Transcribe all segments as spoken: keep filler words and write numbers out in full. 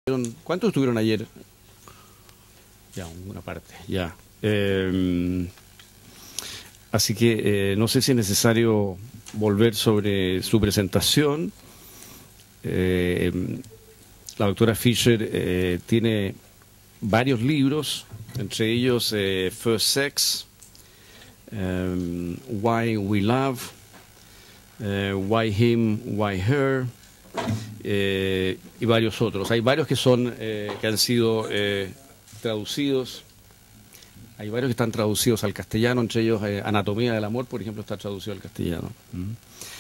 ¿Cuántos estuvieron ayer? Ya, una parte, ya. Eh, así que eh, no sé si es necesario volver sobre su presentación. Eh, la doctora Fisher eh, tiene varios libros, entre ellos eh, First Sex, um, Why We Love, uh, Why Him, Why Her, eh, y varios otros. Hay varios que son eh, que han sido eh, traducidos. Hay varios que están traducidos al castellano, entre ellos eh, Anatomía del Amor, por ejemplo, está traducido al castellano. Mm.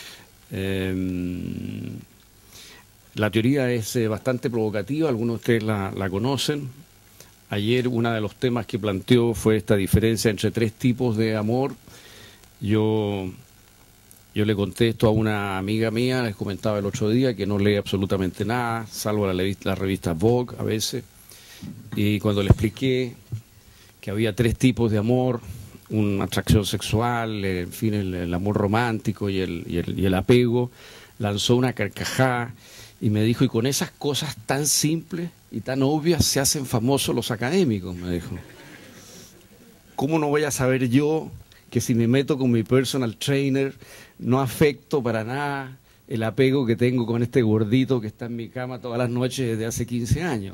Eh, la teoría es eh, bastante provocativa, algunos de ustedes la, la conocen. Ayer uno de los temas que planteó fue esta diferencia entre tres tipos de amor. Yo, yo le contesto a una amiga mía, les comentaba el otro día, que no lee absolutamente nada, salvo la, la revista Vogue a veces. Y cuando le expliqué que había tres tipos de amor, una atracción sexual, en fin, el, el amor romántico y el, y, el, y el apego, lanzó una carcajada y me dijo, y con esas cosas tan simples y tan obvias se hacen famosos los académicos, me dijo. ¿Cómo no voy a saber yo que si me meto con mi personal trainer no afecto para nada el apego que tengo con este gordito que está en mi cama todas las noches desde hace quince años?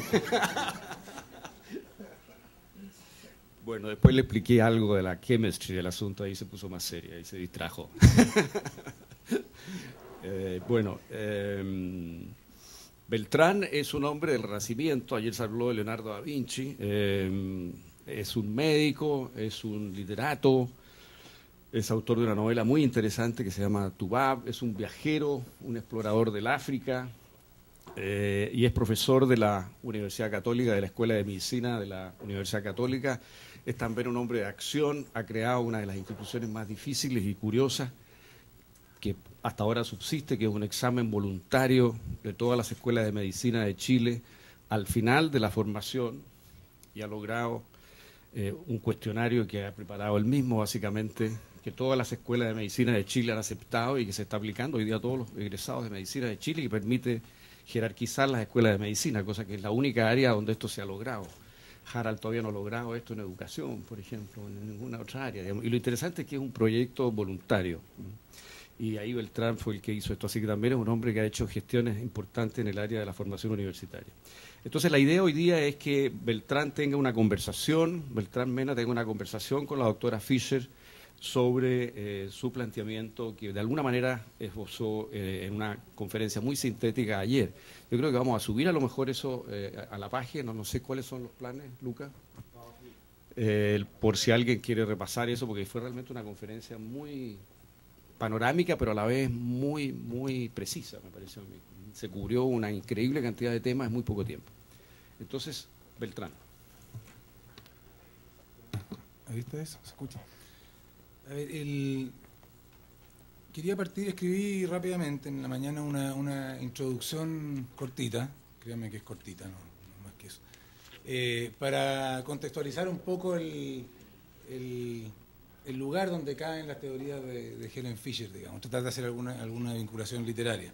Bueno, después le expliqué algo de la chemistry del asunto, ahí se puso más seria, ahí se distrajo. eh, bueno, eh, Beltrán es un hombre del Renacimiento, ayer se habló de Leonardo da Vinci, eh, es un médico, es un literato, es autor de una novela muy interesante que se llama Tubab, es un viajero, un explorador del África, eh, y es profesor de la Universidad Católica, de la Escuela de Medicina de la Universidad Católica. Es también un hombre de acción, ha creado una de las instituciones más difíciles y curiosas que hasta ahora subsiste, que es un examen voluntario de todas las escuelas de medicina de Chile al final de la formación, y ha logrado eh, un cuestionario que ha preparado él mismo, básicamente, que todas las escuelas de medicina de Chile han aceptado y que se está aplicando hoy día a todos los egresados de medicina de Chile, y que permite jerarquizar las escuelas de medicina, cosa que es la única área donde esto se ha logrado. Harald todavía no ha logrado esto en educación, por ejemplo, en ninguna otra área. Y lo interesante es que es un proyecto voluntario. Y ahí Beltrán fue el que hizo esto. Así que también es un hombre que ha hecho gestiones importantes en el área de la formación universitaria. Entonces la idea hoy día es que Beltrán tenga una conversación, Beltrán Mena tenga una conversación con la doctora Fisher sobre eh, su planteamiento que de alguna manera esbozó eh, en una conferencia muy sintética ayer. Yo creo que vamos a subir a lo mejor eso eh, a la página, no, no sé cuáles son los planes, Luca, eh, por si alguien quiere repasar eso, porque fue realmente una conferencia muy panorámica, pero a la vez muy, muy precisa, me pareció a mí. Se cubrió una increíble cantidad de temas en muy poco tiempo. Entonces, Beltrán. ¿Viste eso? ¿Se escucha? A ver, el... quería partir, escribí rápidamente en la mañana una, una introducción cortita, créanme que es cortita, no, no más que eso, eh, para contextualizar un poco el, el, el lugar donde caen las teorías de, de Helen Fisher, digamos, tratar de hacer alguna, alguna vinculación literaria.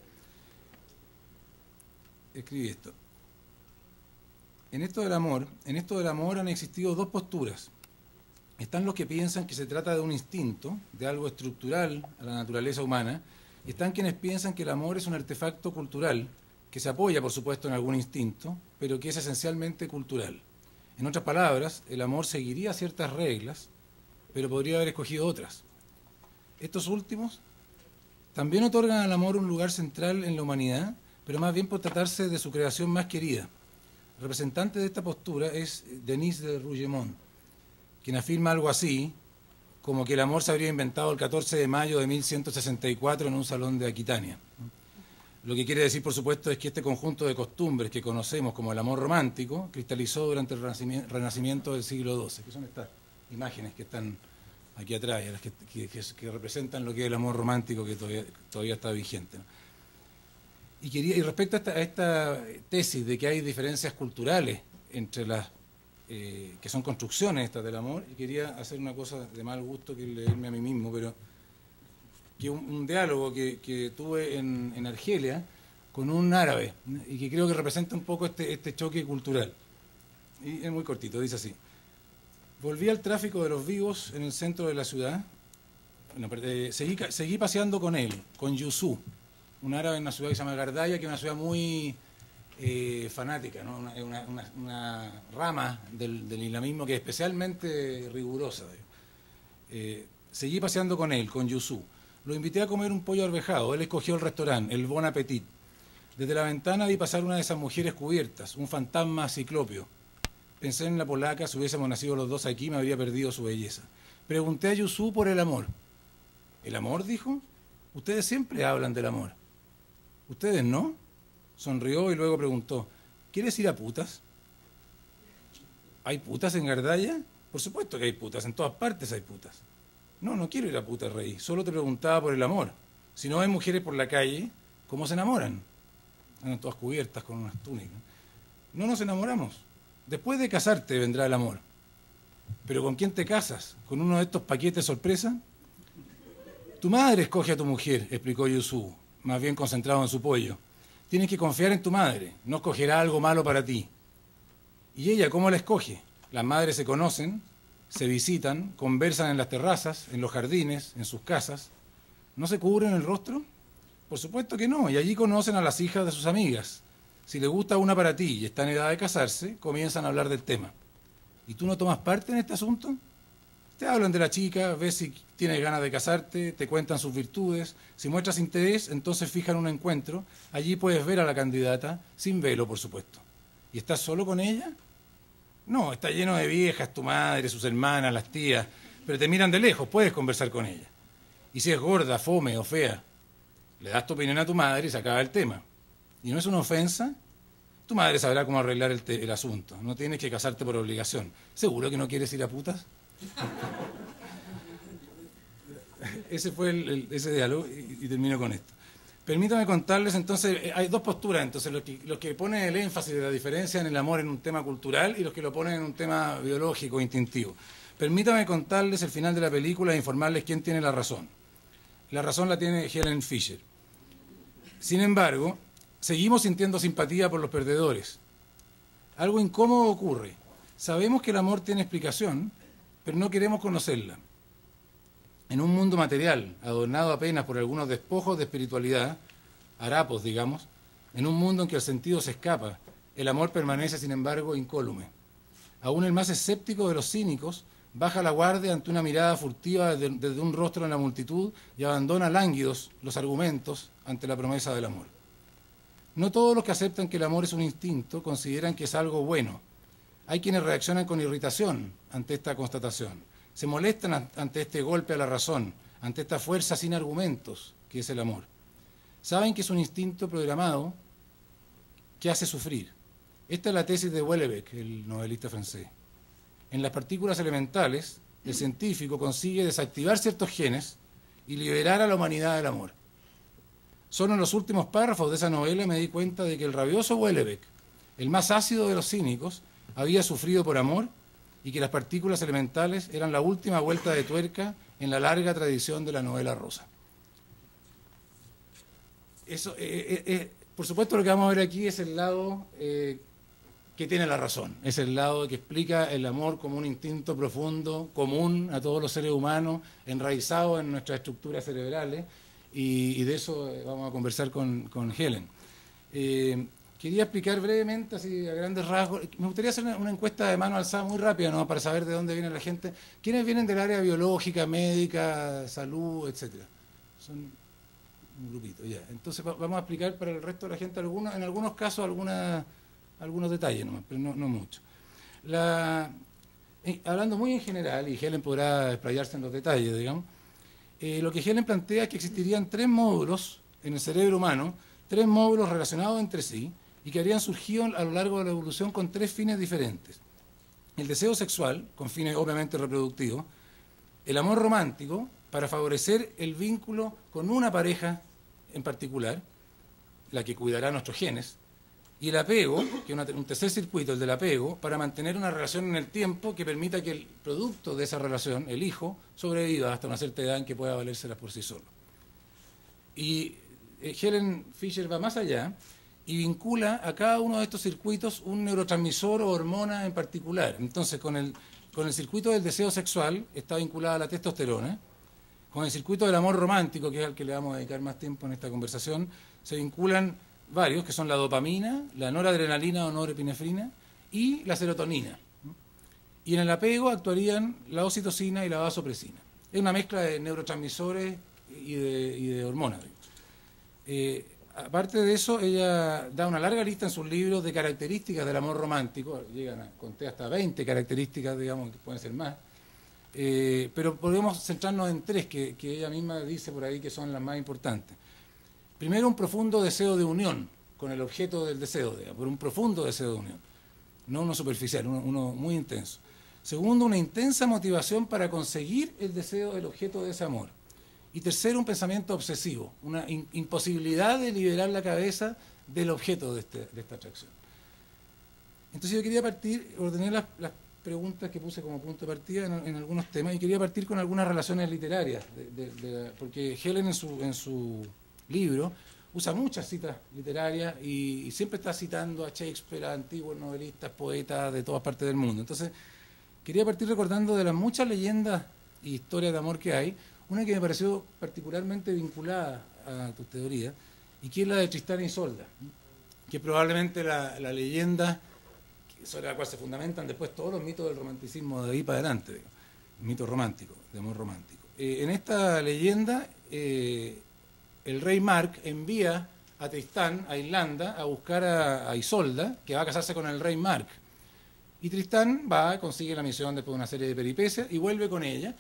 Escribí esto. En esto del amor, en esto del amor han existido dos posturas. Están los que piensan que se trata de un instinto, de algo estructural a la naturaleza humana, y están quienes piensan que el amor es un artefacto cultural, que se apoya, por supuesto, en algún instinto, pero que es esencialmente cultural. En otras palabras, el amor seguiría ciertas reglas, pero podría haber escogido otras. Estos últimos también otorgan al amor un lugar central en la humanidad, pero más bien por tratarse de su creación más querida. El representante de esta postura es Denis de Rougemont, quien afirma algo así, como que el amor se habría inventado el catorce de mayo de mil ciento sesenta y cuatro en un salón de Aquitania. Lo que quiere decir, por supuesto, es que este conjunto de costumbres que conocemos como el amor romántico cristalizó durante el Renacimiento del siglo doce, que son estas imágenes que están aquí atrás, que, que, que, que representan lo que es el amor romántico que todavía, todavía está vigente, ¿no? Y, quería, y respecto a esta, a esta tesis de que hay diferencias culturales entre las Eh, que son construcciones estas del amor, y quería hacer una cosa de mal gusto que es leerme a mí mismo, pero que un, un diálogo que, que tuve en, en Argelia con un árabe, y que creo que representa un poco este, este choque cultural. Y es muy cortito, dice así. Volví al tráfico de los vivos en el centro de la ciudad. Bueno, eh, seguí, seguí paseando con él, con Yusuf, un árabe en una ciudad que se llama Gardaya, que es una ciudad muy eh, fanática, ¿no? una, una, una, una rama del, del islamismo que es especialmente rigurosa. Eh, seguí paseando con él, con Yusuf. Lo invité a comer un pollo arvejado. Él escogió el restaurante, el Bon Appetit. Desde la ventana vi pasar una de esas mujeres cubiertas, un fantasma ciclopio. Pensé en la polaca, si hubiésemos nacido los dos aquí, me habría perdido su belleza. Pregunté a Yusuf por el amor. ¿El amor? Dijo. Ustedes siempre hablan del amor. ¿Ustedes no? Sonrió y luego preguntó, ¿quieres ir a putas? ¿Hay putas en Gardaya? Por supuesto que hay putas, en todas partes hay putas. No, no quiero ir a putas, rey. Solo te preguntaba por el amor. Si no hay mujeres por la calle, ¿cómo se enamoran? Andan todas cubiertas con unas túnicas. No nos enamoramos. Después de casarte vendrá el amor. ¿Pero con quién te casas? ¿Con uno de estos paquetes sorpresa? Tu madre escoge a tu mujer, explicó Yusuf, más bien concentrado en su pollo. Tienes que confiar en tu madre, no escogerá algo malo para ti. ¿Y ella cómo la escoge? Las madres se conocen, se visitan, conversan en las terrazas, en los jardines, en sus casas. ¿No se cubren el rostro? Por supuesto que no, y allí conocen a las hijas de sus amigas. Si le gusta una para ti y está en edad de casarse, comienzan a hablar del tema. ¿Y tú no tomas parte en este asunto? Te hablan de la chica, ves si tienes ganas de casarte, te cuentan sus virtudes. Si muestras interés, entonces fijan un encuentro. Allí puedes ver a la candidata, sin velo, por supuesto. ¿Y estás solo con ella? No, está lleno de viejas, tu madre, sus hermanas, las tías, pero te miran de lejos, puedes conversar con ella. Y si es gorda, fome o fea, le das tu opinión a tu madre y se acaba el tema. ¿Y no es una ofensa? Tu madre sabrá cómo arreglar el, el asunto. No tienes que casarte por obligación. ¿Seguro que no quieres ir a putas? Ese fue el, el, ese diálogo y, y termino con esto. Permítame contarles entonces, hay dos posturas, entonces los que, los que ponen el énfasis de la diferencia en el amor en un tema cultural y los que lo ponen en un tema biológico, instintivo. Permítame contarles el final de la película e informarles quién tiene la razón. La razón la tiene Helen Fisher. Sin embargo, seguimos sintiendo simpatía por los perdedores. Algo incómodo ocurre. Sabemos que el amor tiene explicación, pero no queremos conocerla. En un mundo material, adornado apenas por algunos despojos de espiritualidad, harapos, digamos, en un mundo en que el sentido se escapa, el amor permanece, sin embargo, incólume. Aún el más escéptico de los cínicos baja la guardia ante una mirada furtiva desde, desde un rostro en la multitud y abandona lánguidos los argumentos ante la promesa del amor. No todos los que aceptan que el amor es un instinto consideran que es algo bueno. Hay quienes reaccionan con irritación ante esta constatación. Se molestan ante este golpe a la razón, ante esta fuerza sin argumentos que es el amor. Saben que es un instinto programado que hace sufrir. Esta es la tesis de Houellebecq, el novelista francés. En las partículas elementales, el científico consigue desactivar ciertos genes y liberar a la humanidad del amor. Solo en los últimos párrafos de esa novela me di cuenta de que el rabioso Houellebecq, el más ácido de los cínicos, había sufrido por amor y que las partículas elementales eran la última vuelta de tuerca en la larga tradición de la novela rosa. Eso, eh, eh, eh, por supuesto, lo que vamos a ver aquí es el lado eh, que tiene la razón, es el lado que explica el amor como un instinto profundo, común a todos los seres humanos, enraizado en nuestras estructuras cerebrales, y, y de eso vamos a conversar con, con Helen. Eh, Quería explicar brevemente, así a grandes rasgos, me gustaría hacer una, una encuesta de mano alzada muy rápida, ¿no?, para saber de dónde viene la gente. ¿Quiénes vienen del área biológica, médica, salud, etcétera? Son un grupito, ya. Entonces va, vamos a explicar para el resto de la gente algunos, en algunos casos alguna, algunos detalles nomás, pero no, no mucho. La, eh, hablando muy en general, y Helen podrá explayarse en los detalles, digamos, eh, lo que Helen plantea es que existirían tres módulos en el cerebro humano, tres módulos relacionados entre sí, y que habrían surgido a lo largo de la evolución con tres fines diferentes. El deseo sexual, con fines obviamente reproductivos, el amor romántico, para favorecer el vínculo con una pareja en particular, la que cuidará nuestros genes, y el apego, que es un tercer circuito, el del apego, para mantener una relación en el tiempo que permita que el producto de esa relación, el hijo, sobreviva hasta una cierta edad en que pueda valérselas por sí solo. Y eh, Helen Fisher va más allá y vincula a cada uno de estos circuitos un neurotransmisor o hormona en particular. Entonces, con el, con el circuito del deseo sexual está vinculada la testosterona. Con el circuito del amor romántico, que es al que le vamos a dedicar más tiempo en esta conversación, se vinculan varios, que son la dopamina, la noradrenalina o norepinefrina y la serotonina. Y en el apego actuarían la oxitocina y la vasopresina. Es una mezcla de neurotransmisores y de, y de hormonas. Eh, aparte de eso, ella da una larga lista en sus libros de características del amor romántico. Llegan a, conté hasta veinte características, digamos, que pueden ser más. Eh, pero podemos centrarnos en tres que, que ella misma dice por ahí que son las más importantes. Primero, un profundo deseo de unión con el objeto del deseo, digamos, por un profundo deseo de unión, no uno superficial, uno, uno muy intenso. Segundo, una intensa motivación para conseguir el deseo del objeto de ese amor. Y tercero, un pensamiento obsesivo, una in, imposibilidad de liberar la cabeza del objeto de, este, de esta atracción. Entonces yo quería partir, ordené las, las preguntas que puse como punto de partida en, en algunos temas, y quería partir con algunas relaciones literarias, de, de, de, porque Helen en su, en su libro usa muchas citas literarias y, y siempre está citando a Shakespeare, a antiguos novelistas, poetas de todas partes del mundo. Entonces, quería partir recordando de las muchas leyendas y historias de amor que hay, una que me pareció particularmente vinculada a tu teoría, y que es la de Tristán y Isolda, que probablemente la, la leyenda sobre la cual se fundamentan después todos los mitos del romanticismo de ahí para adelante, digo, mito romántico, de amor romántico. Eh, en esta leyenda, eh, el rey Mark envía a Tristán a Irlanda a buscar a, a Isolda, que va a casarse con el rey Mark. Y Tristán va, consigue la misión después de una serie de peripecias y vuelve con ella.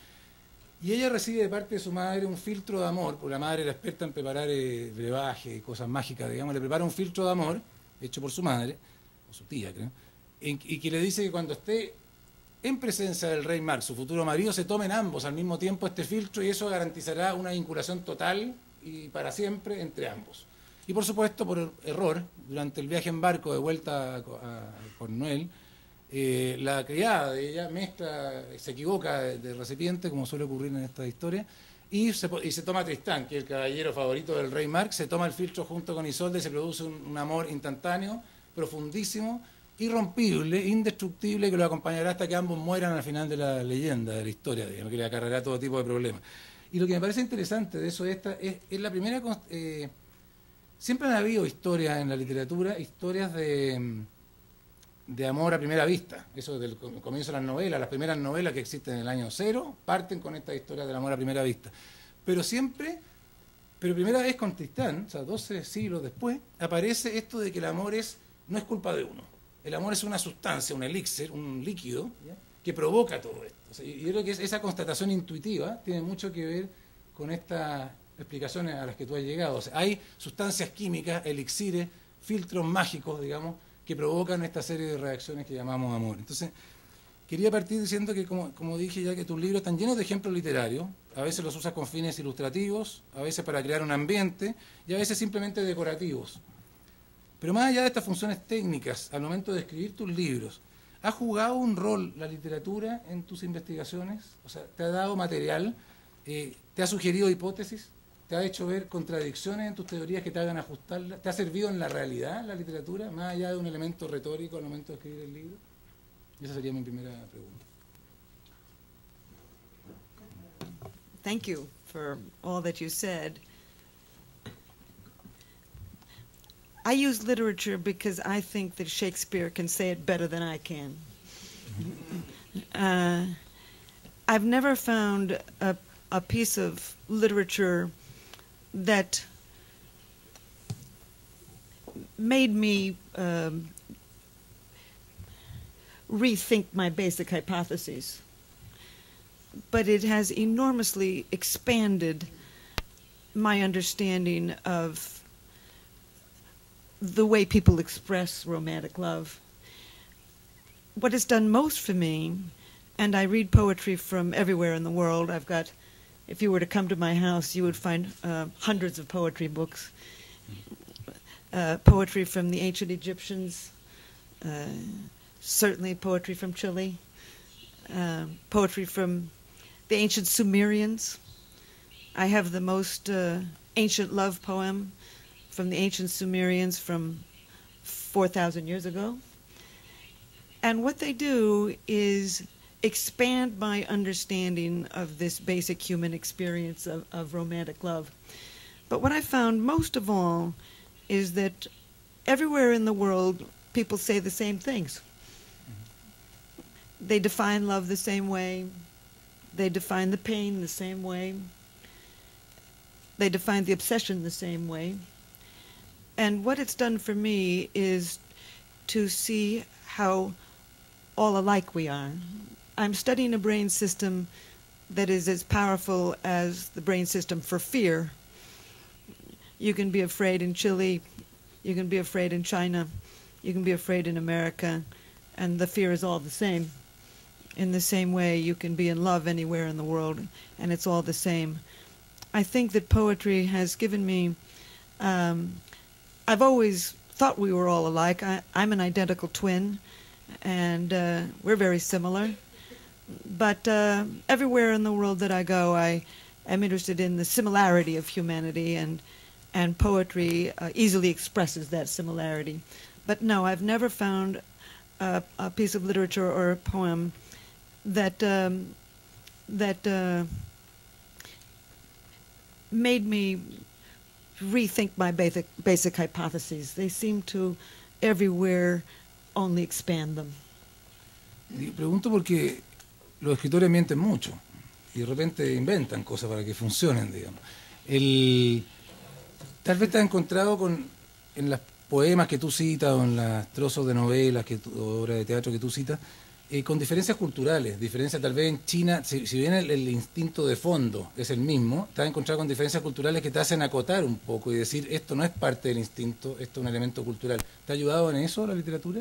Y ella recibe de parte de su madre un filtro de amor, porque la madre era experta en preparar eh, brebaje, cosas mágicas, digamos, le prepara un filtro de amor, hecho por su madre, o su tía, creo, en, y que le dice que cuando esté en presencia del rey Mark, su futuro marido, se tomen ambos al mismo tiempo este filtro, y eso garantizará una vinculación total y para siempre entre ambos. Y por supuesto, por error, durante el viaje en barco de vuelta a, a, a Cornwall, eh, la criada de ella mezcla, se equivoca de, de recipiente, como suele ocurrir en esta historia, y se, y se toma a Tristán, que es el caballero favorito del rey Mark, se toma el filtro junto con Isolda y se produce un, un amor instantáneo, profundísimo, irrompible, indestructible, que lo acompañará hasta que ambos mueran al final de la leyenda, de la historia, digamos, que le acarreará todo tipo de problemas. Y lo que me parece interesante de eso esta es, es la primera... Eh, siempre han habido historias en la literatura, historias de, de amor a primera vista. Eso desde el comienzo de las novelas, las primeras novelas que existen en el año cero, parten con esta historia del amor a primera vista. Pero siempre, pero primera vez con Tristán, o sea, doce siglos después, aparece esto de que el amor es, no es culpa de uno. El amor es una sustancia, un elixir, un líquido, ¿ya?, que provoca todo esto. O sea, yo creo que esa constatación intuitiva tiene mucho que ver con estas explicaciones a las que tú has llegado. O sea, hay sustancias químicas, elixires, filtros mágicos, digamos, que provocan esta serie de reacciones que llamamos amor. Entonces, quería partir diciendo que, como, como dije ya, que tus libros están llenos de ejemplos literarios. A veces los usas con fines ilustrativos, a veces para crear un ambiente, y a veces simplemente decorativos. Pero más allá de estas funciones técnicas, al momento de escribir tus libros, ¿ha jugado un rol la literatura en tus investigaciones? O sea, ¿te ha dado material? Eh, ¿Te ha sugerido hipótesis? ¿Te ha hecho ver contradicciones en tus teorías que te hagan ajustarlas? ¿Te ha servido en la realidad la literatura, más allá de un elemento retórico al momento de escribir el libro? Esa sería mi primera pregunta. Thank you for all that you said. I use literature because I think that Shakespeare can say it better than I can. Uh, I've never found a, a piece of literature that made me um, rethink my basic hypotheses. But it has enormously expanded my understanding of the way people express romantic love. What it's done most for me, and I read poetry from everywhere in the world. I've got, if you were to come to my house, you would find uh, hundreds of poetry books. Uh, poetry from the ancient Egyptians, uh, certainly poetry from Chile, uh, poetry from the ancient Sumerians. I have the most uh, ancient love poem from the ancient Sumerians from four thousand years ago. And what they do is expand my understanding of this basic human experience of, of romantic love. But what I found most of all is that everywhere in the world, people say the same things. They define love the same way. They define the pain the same way. They define the obsession the same way. And what it's done for me is to see how all alike we are. I'm studying a brain system that is as powerful as the brain system for fear. You can be afraid in Chile, you can be afraid in China, you can be afraid in America, and the fear is all the same. In the same way, you can be in love anywhere in the world, and it's all the same. I think that poetry has given me, um, I've always thought we were all alike. I, I'm an identical twin, and uh, we're very similar. But uh, everywhere in the world that I go, I am interested in the similarity of humanity, and and poetry uh, easily expresses that similarity. But no, I've never found a, a piece of literature or a poem that um, that uh, made me rethink my basic basic hypotheses. They seem to everywhere only expand them. Y pregunto porque los escritores mienten mucho y de repente inventan cosas para que funcionen, digamos. El, tal vez te has encontrado con, en los poemas que tú citas o en los trozos de novelas que tú, o obras de teatro que tú citas, eh, con diferencias culturales, diferencias tal vez en China, si, si bien el, el instinto de fondo es el mismo, te has encontrado con diferencias culturales que te hacen acotar un poco y decir, esto no es parte del instinto, esto es un elemento cultural. ¿Te ha ayudado en eso la literatura?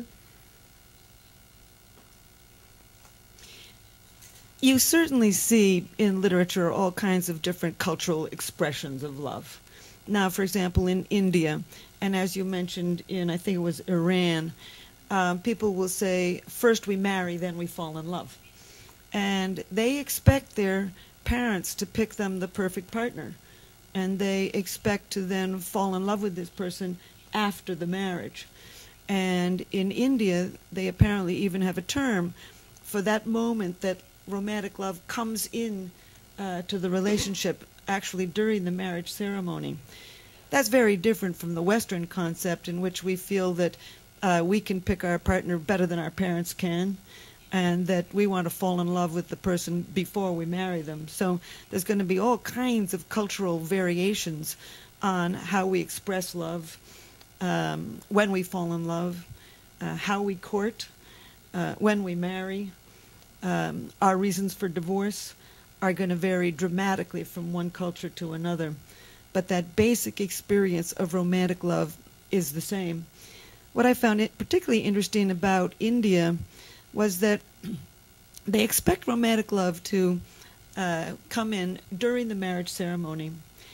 You certainly see in literature all kinds of different cultural expressions of love. Now, for example, in India, and as you mentioned in, I think it was Iran, um, people will say, first we marry, then we fall in love. And they expect their parents to pick them the perfect partner. And they expect to then fall in love with this person after the marriage. And in India, they apparently even have a term for that moment that romantic love comes in uh, to the relationship actually during the marriage ceremony. That's very different from the Western concept in which we feel that uh, we can pick our partner better than our parents can, and that we want to fall in love with the person before we marry them. So there's going to be all kinds of cultural variations on how we express love, um, when we fall in love, uh, how we court, uh, when we marry. Um, our reasons for divorce are going to vary dramatically from one culture to another. But that basic experience of romantic love is the same. What I found it particularly interesting about India was that they expect romantic love to uh, come in during the marriage ceremony.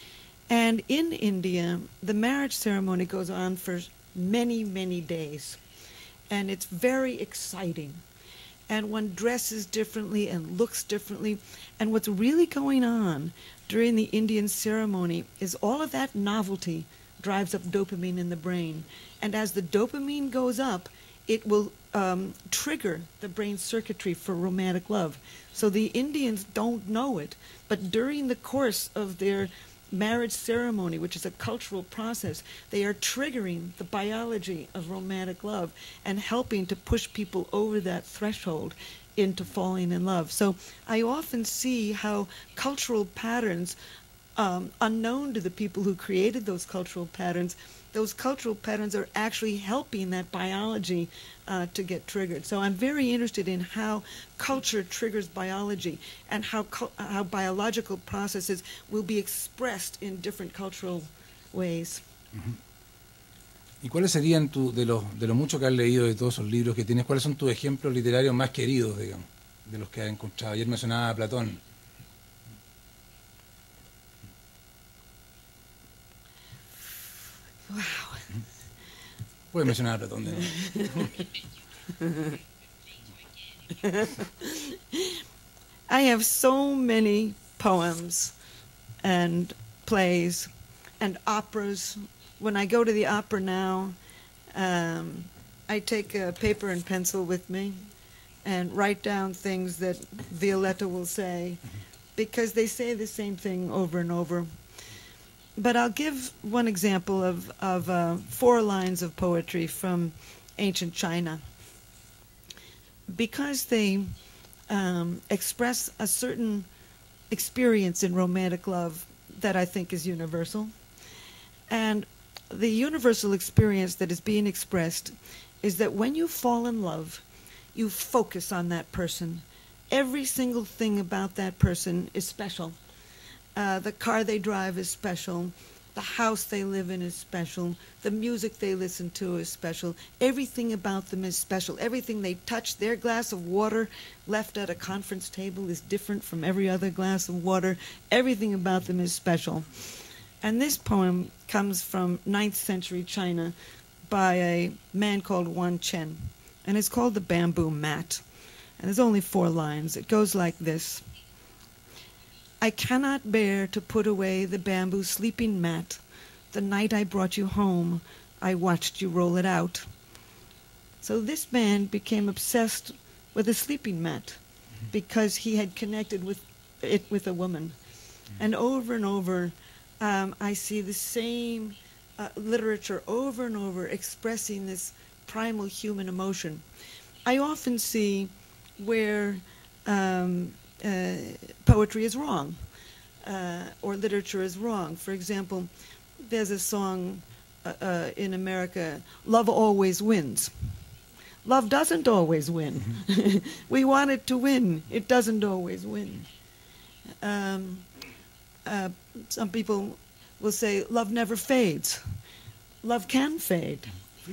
And in India, the marriage ceremony goes on for many, many days. And it's very exciting. And one dresses differently and looks differently. And what's really going on during the Indian ceremony is all of that novelty drives up dopamine in the brain. And as the dopamine goes up, it will um, trigger the brain circuitry for romantic love. So the Indians don't know it, but during the course of their marriage ceremony, which is a cultural process, they are triggering the biology of romantic love and helping to push people over that threshold into falling in love. So I often see how cultural patterns, um, unknown to the people who created those cultural patterns, those cultural patterns are actually helping that biology uh, to get triggered. So I'm very interested in how culture triggers biology and how how biological processes will be expressed in different cultural ways. Uh-huh. ¿Y cuáles serían, tu, de los de lo mucho que has leído de todos esos libros que tienes, cuáles son tus ejemplos literarios más queridos, digamos, de los que has encontrado? Ayer mencionaba a Platón. Wow. Puedes mencionar a Platón de nuevo. I have so many poems and plays and operas when I go to the opera now, um, I take a paper and pencil with me and write down things that Violetta will say, because they say the same thing over and over. But I'll give one example of, of uh, four lines of poetry from ancient China. Because they um, express a certain experience in romantic love that I think is universal. And the universal experience that is being expressed is that when you fall in love, you focus on that person. Every single thing about that person is special. Uh, the car they drive is special. The house they live in is special. The music they listen to is special. Everything about them is special. Everything they touch, their glass of water left at a conference table is different from every other glass of water. Everything about them is special. And this poem comes from ninth century China by a man called Wan Chen. And it's called The Bamboo Mat. And there's only four lines. It goes like this. I cannot bear to put away the bamboo sleeping mat. The night I brought you home, I watched you roll it out. So this man became obsessed with a sleeping mat because he had connected with it with a woman. And over and over, um, I see the same uh, literature over and over expressing this primal human emotion. I often see where um, uh, poetry is wrong, uh, or literature is wrong. For example, there's a song uh, uh, in America, Love Always Wins. Love doesn't always win. Mm-hmm. We want it to win. It doesn't always win. Um, uh, some people will say, love never fades. Love can fade.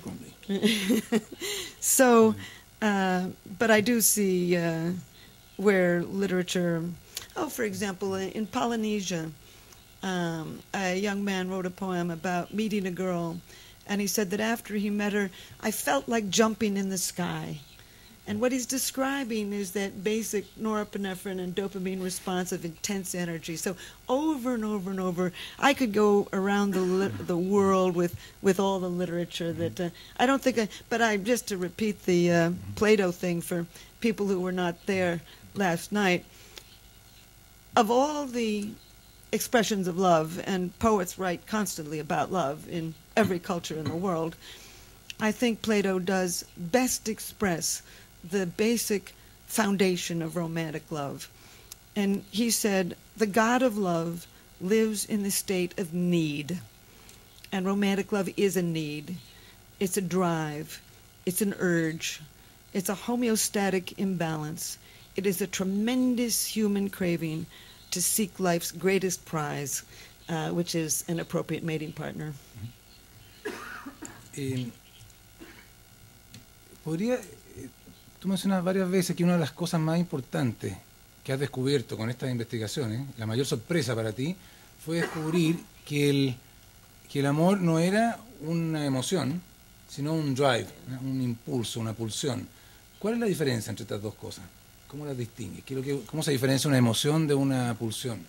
So, uh, but I do see uh, where literature, oh, for example, in Polynesia, um, a young man wrote a poem about meeting a girl, and he said that after he met her, I felt like jumping in the sky. And what he's describing is that basic norepinephrine and dopamine response of intense energy. So over and over and over, I could go around the li the world with with all the literature that uh, I don't think I. But I just to repeat the uh, Plato thing for people who were not there last night. Of all the expressions of love, and poets write constantly about love in every culture in the world, I think Plato does best express the basic foundation of romantic love. And he said, the God of love lives in the state of need. And romantic love is a need. It's a drive. It's an urge. It's a homeostatic imbalance. It is a tremendous human craving to seek life's greatest prize, uh, which is an appropriate mating partner. Eh, podría... Tú mencionas varias veces que una de las cosas más importantes que has descubierto con estas investigaciones, la mayor sorpresa para ti, fue descubrir que el, que el amor no era una emoción, sino un drive, un impulso, una pulsión. ¿Cuál es la diferencia entre estas dos cosas? ¿Cómo las distingues? ¿Qué es lo que, ¿Cómo se diferencia una emoción de una pulsión?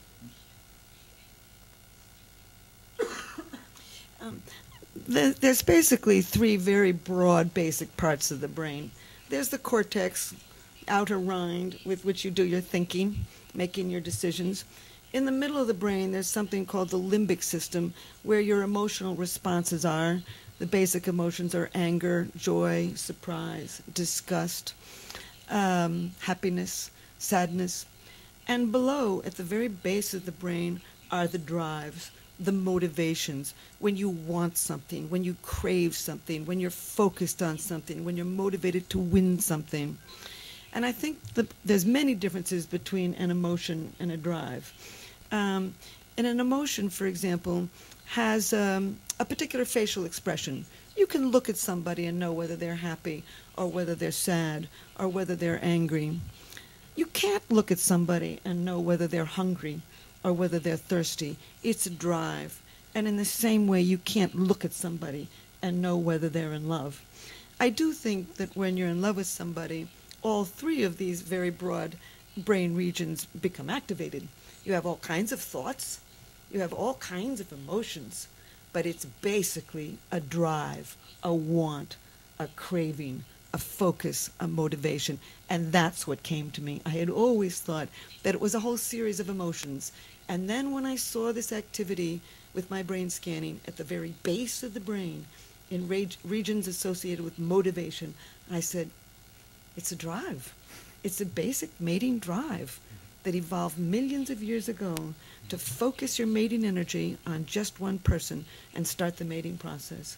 Um, there's basically three very broad basic parts of the brain. There's the cortex, outer rind, with which you do your thinking, making your decisions. In the middle of the brain, there's something called the limbic system, where your emotional responses are. The basic emotions are anger, joy, surprise, disgust, um, happiness, sadness. And below, at the very base of the brain, are the drives, the motivations, when you want something, when you crave something, when you're focused on something, when you're motivated to win something. And I think the, there's many differences between an emotion and a drive. Um, and an emotion, for example, has um, a particular facial expression. You can look at somebody and know whether they're happy or whether they're sad or whether they're angry. You can't look at somebody and know whether they're hungry or whether they're thirsty. It's a drive. And in the same way, you can't look at somebody and know whether they're in love. I do think that when you're in love with somebody, all three of these very broad brain regions become activated. You have all kinds of thoughts. You have all kinds of emotions. but it's basically a drive, a want, a craving, a focus, a motivation, and that's what came to me. I had always thought that it was a whole series of emotions, and then when I saw this activity with my brain scanning at the very base of the brain, in reg regions associated with motivation, I said, it's a drive. It's a basic mating drive that evolved millions of years ago to focus your mating energy on just one person and start the mating process.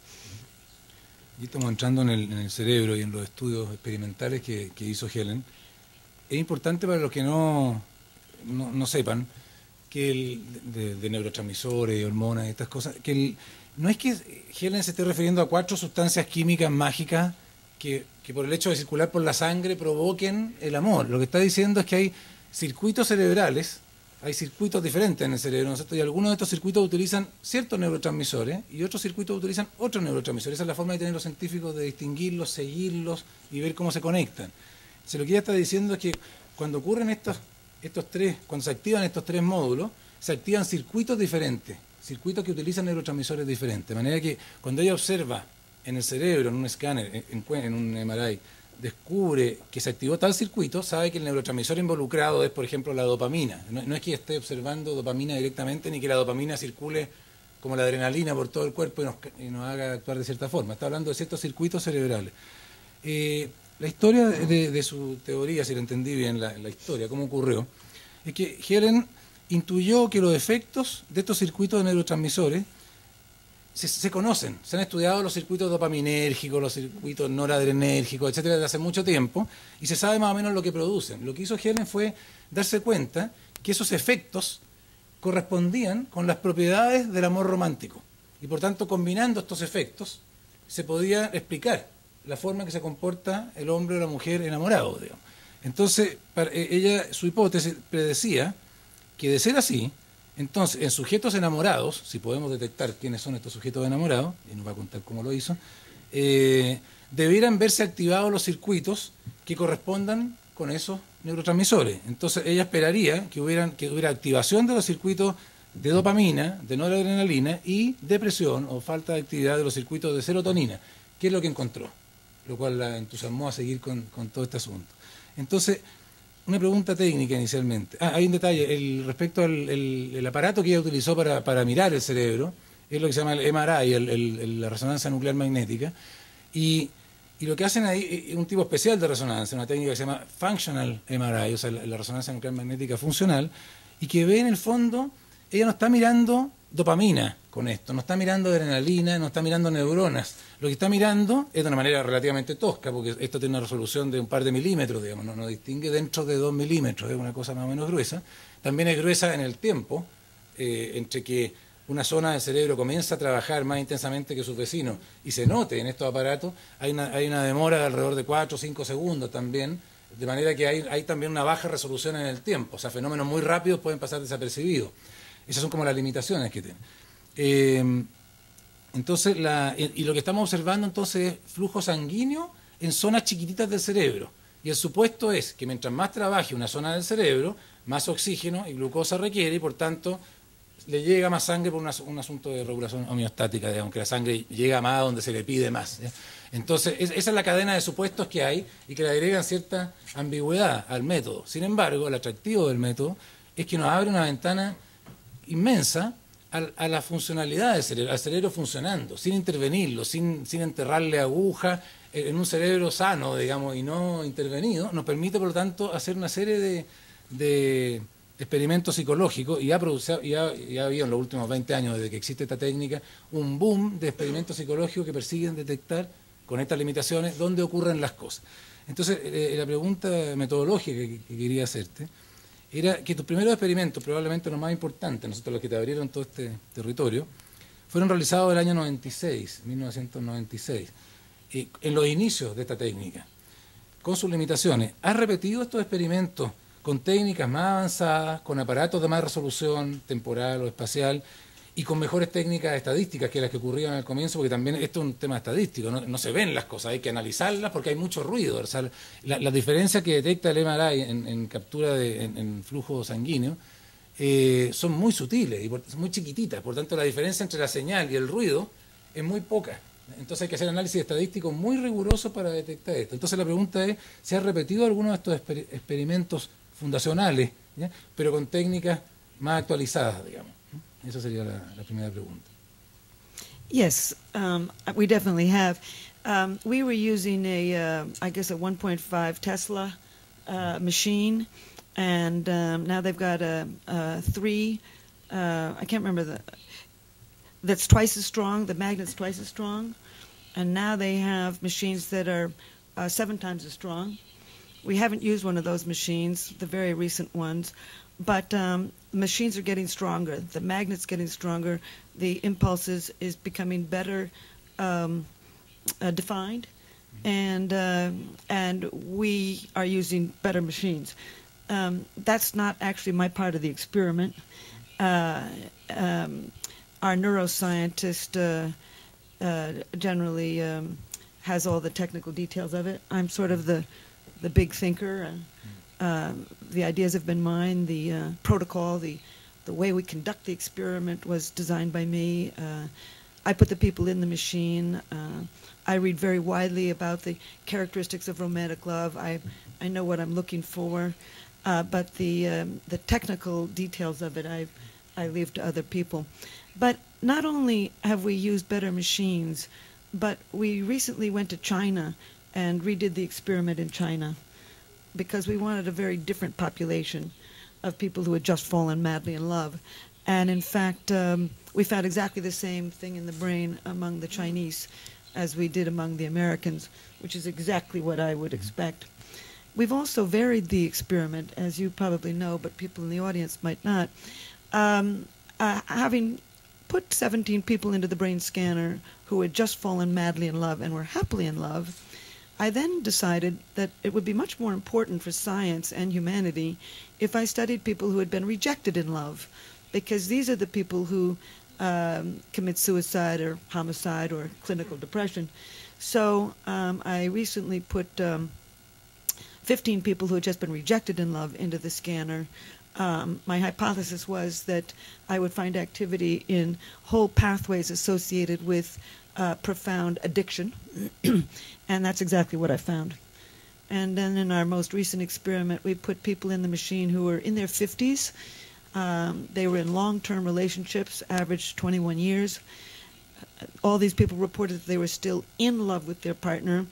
Y estamos entrando en el, en el cerebro y en los estudios experimentales que, que hizo Helen. Es importante para los que no, no, no sepan que el, de, de neurotransmisores y hormonas y estas cosas, que el, no es que Helen se esté refiriendo a cuatro sustancias químicas mágicas que, que por el hecho de circular por la sangre provoquen el amor. Lo que está diciendo es que hay circuitos cerebrales, hay circuitos diferentes en el cerebro, ¿no es cierto? Y algunos de estos circuitos utilizan ciertos neurotransmisores y otros circuitos utilizan otros neurotransmisores. Esa es la forma de tener los científicos de distinguirlos, seguirlos y ver cómo se conectan. Entonces, lo que ella está diciendo es que cuando ocurren estos, estos tres, cuando se activan estos tres módulos, se activan circuitos diferentes, circuitos que utilizan neurotransmisores diferentes. De manera que cuando ella observa en el cerebro, en un escáner, en, en un M R I, descubre que se activó tal circuito, sabe que el neurotransmisor involucrado es, por ejemplo, la dopamina. No, no es que esté observando dopamina directamente, ni que la dopamina circule como la adrenalina por todo el cuerpo y nos, y nos haga actuar de cierta forma. Está hablando de ciertos circuitos cerebrales. Eh, la historia de, de su teoría, si lo entendí bien, la, la historia, cómo ocurrió, es que Helen intuyó que los efectos de estos circuitos de neurotransmisores Se, se conocen, se han estudiado los circuitos dopaminérgicos, los circuitos noradrenérgicos, etcétera, desde hace mucho tiempo, y se sabe más o menos lo que producen. Lo que hizo Helen fue darse cuenta que esos efectos correspondían con las propiedades del amor romántico, y por tanto, combinando estos efectos, se podía explicar la forma en que se comporta el hombre o la mujer enamorado, digamos. Entonces, para, ella, su hipótesis predecía que de ser así, entonces, en sujetos enamorados, si podemos detectar quiénes son estos sujetos enamorados, y nos va a contar cómo lo hizo, eh, debieran verse activados los circuitos que correspondan con esos neurotransmisores. Entonces, ella esperaría que, hubieran, que hubiera activación de los circuitos de dopamina, de noradrenalina y depresión o falta de actividad de los circuitos de serotonina, que es lo que encontró, lo cual la entusiasmó a seguir con, con todo este asunto. Entonces, una pregunta técnica inicialmente. Ah, hay un detalle. El, respecto al el, el aparato que ella utilizó para, para mirar el cerebro, es lo que se llama el M R I, el, el, el, la resonancia nuclear magnética. Y, y lo que hacen ahí es un tipo especial de resonancia, una técnica que se llama Functional M R I, o sea, la, la resonancia nuclear magnética funcional, y que ve en el fondo, ella no está mirando dopamina con esto, no está mirando adrenalina, no está mirando neuronas. Lo que está mirando es de una manera relativamente tosca, porque esto tiene una resolución de un par de milímetros, digamos, no, no distingue dentro de dos milímetros, es una cosa más o menos gruesa. También es gruesa en el tiempo, eh, entre que una zona del cerebro comienza a trabajar más intensamente que sus vecinos y se note en estos aparatos, hay una, hay una demora de alrededor de cuatro o cinco segundos también, de manera que hay, hay también una baja resolución en el tiempo, o sea, fenómenos muy rápidos pueden pasar desapercibidos. Esas son como las limitaciones que tiene. Eh, entonces, la, y lo que estamos observando entonces es flujo sanguíneo en zonas chiquititas del cerebro. Y el supuesto es que mientras más trabaje una zona del cerebro, más oxígeno y glucosa requiere y por tanto le llega más sangre por una, un asunto de regulación homeostática, digamos, que la sangre llega más a donde se le pide más, ¿ya? Entonces, es, esa es la cadena de supuestos que hay y que le agregan cierta ambigüedad al método. Sin embargo, el atractivo del método es que nos abre una ventana inmensa a, a la funcionalidad del cerebro, al cerebro funcionando, sin intervenirlo, sin, sin enterrarle aguja en un cerebro sano, digamos, y no intervenido, nos permite, por lo tanto, hacer una serie de, de experimentos psicológicos, y ha, producido, y, ha, y ha habido en los últimos veinte años, desde que existe esta técnica, un boom de experimentos psicológicos que persiguen detectar, con estas limitaciones, dónde ocurren las cosas. Entonces, eh, la pregunta metodológica que, que quería hacerte era que tus primeros experimentos, probablemente los más importantes, nosotros los que te abrieron todo este territorio, fueron realizados en el año noventa y seis, mil novecientos noventa y seis, eh, en los inicios de esta técnica, con sus limitaciones. ¿Has repetido estos experimentos con técnicas más avanzadas, con aparatos de más resolución temporal o espacial, y con mejores técnicas estadísticas que las que ocurrían al comienzo? Porque también esto es un tema estadístico, no, no se ven las cosas, hay que analizarlas porque hay mucho ruido. O sea, la, la diferencia que detecta el M R I en, en captura de en, en flujo sanguíneo eh, son muy sutiles y por, muy chiquititas, por tanto la diferencia entre la señal y el ruido es muy poca. Entonces hay que hacer análisis estadístico muy riguroso para detectar esto. Entonces la pregunta es, ¿se ha repetido alguno de estos exper experimentos fundacionales, ¿ya? pero con técnicas más actualizadas, digamos? Esa sería la, la primera pregunta. Yes, um, we definitely have. Um, we were using a, uh, I guess, a one point five Tesla uh, machine, and um, now they've got a, a three. Uh, I can't remember the. That's twice as strong. The magnet's twice as strong, and now they have machines that are uh, seven times as strong. We haven't used one of those machines, the very recent ones, but um, machines are getting stronger. The magnet's getting stronger. The impulses is becoming better um, uh, defined, and uh, and we are using better machines. Um, that's not actually my part of the experiment. Uh, um, our neuroscientist uh, uh, generally um, has all the technical details of it. I'm sort of the the big thinker. And, uh, the ideas have been mine. The uh, protocol, the the way we conduct the experiment was designed by me. Uh, I put the people in the machine. Uh, I read very widely about the characteristics of romantic love. I I know what I'm looking for, uh, but the um, the technical details of it I I leave to other people. But not only have we used better machines, but we recently went to China and redid the experiment in China because we wanted a very different population of people who had just fallen madly in love. And in fact, um, we found exactly the same thing in the brain among the Chinese as we did among the Americans, which is exactly what I would expect. We've also varied the experiment, as you probably know, but people in the audience might not. Um, uh, having put seventeen people into the brain scanner who had just fallen madly in love and were happily in love, I then decided that it would be much more important for science and humanity if I studied people who had been rejected in love, because these are the people who um, commit suicide or homicide or clinical depression. So um, I recently put um, fifteen people who had just been rejected in love into the scanner. Um, my hypothesis was that I would find activity in whole pathways associated with uh, profound addiction, and that's exactly what I found. And then in our most recent experiment, we put people in the machine who were in their fifties. Um, they were in long-term relationships, average twenty-one years. All these people reported that they were still in love with their partner,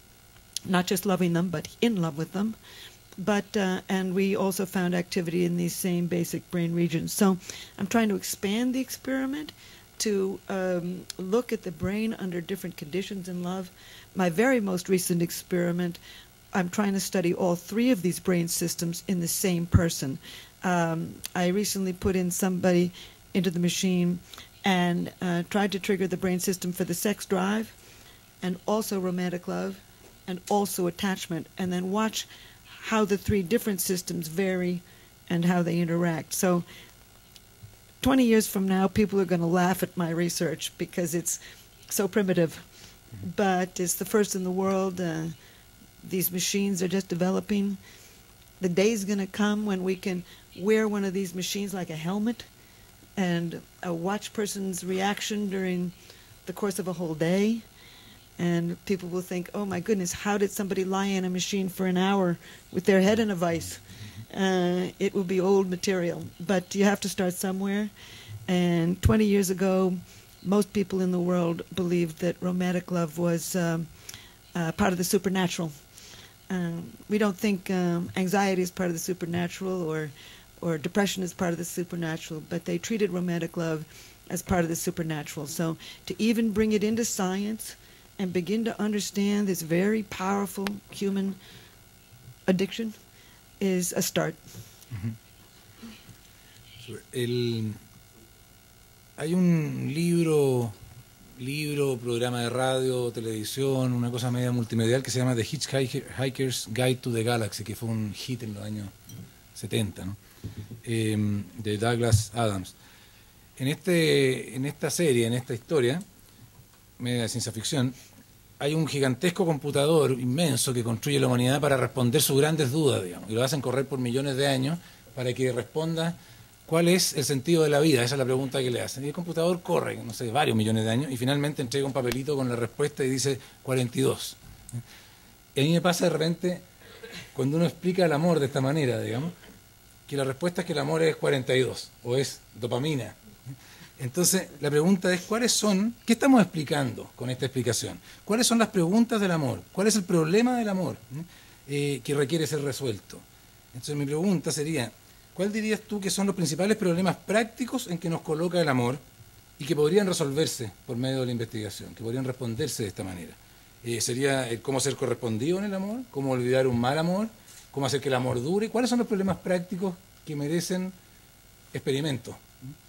not just loving them, but in love with them. But uh, and we also found activity in these same basic brain regions. So I'm trying to expand the experiment to um, look at the brain under different conditions in love. My very most recent experiment, I'm trying to study all three of these brain systems in the same person. Um, I recently put in somebody into the machine and uh, tried to trigger the brain system for the sex drive and also romantic love and also attachment, and then watch how the three different systems vary and how they interact. So twenty years from now, people are going to laugh at my research because it's so primitive. But it's the first in the world. Uh, these machines are just developing. The day's going to come when we can wear one of these machines like a helmet and uh, watch person's reaction during the course of a whole day. And people will think, oh my goodness, how did somebody lie in a machine for an hour with their head in a vice? Uh, it will be old material. But you have to start somewhere. And twenty years ago, most people in the world believed that romantic love was um, uh, part of the supernatural. Um, we don't think um, anxiety is part of the supernatural or, or depression is part of the supernatural, but they treated romantic love as part of the supernatural. So to even bring it into science and begin to understand this very powerful human addiction is a start. Uh-huh. El, hay un libro, libro, programa de radio, televisión, una cosa media multimedial que se llama The Hitchhiker's Guide to the Galaxy, que fue un hit en los años setenta, ¿no? eh, de Douglas Adams. En, este, en esta serie, en esta historia, media de ciencia ficción, hay un gigantesco computador inmenso que construye la humanidad para responder sus grandes dudas, digamos, y lo hacen correr por millones de años para que responda ¿cuál es el sentido de la vida? Esa es la pregunta que le hacen. Y el computador corre, no sé, varios millones de años y finalmente entrega un papelito con la respuesta y dice cuarenta y dos. Y a mí me pasa de repente, cuando uno explica el amor de esta manera, digamos, que la respuesta es que el amor es cuarenta y dos o es dopamina. Entonces, la pregunta es, ¿cuáles son, qué estamos explicando con esta explicación? ¿Cuáles son las preguntas del amor? ¿Cuál es el problema del amor eh, que requiere ser resuelto? Entonces, mi pregunta sería, ¿cuál dirías tú que son los principales problemas prácticos en que nos coloca el amor y que podrían resolverse por medio de la investigación, que podrían responderse de esta manera? Eh, ¿Sería el cómo ser correspondido en el amor? ¿Cómo olvidar un mal amor? ¿Cómo hacer que el amor dure? ¿Cuáles son los problemas prácticos que merecen experimento?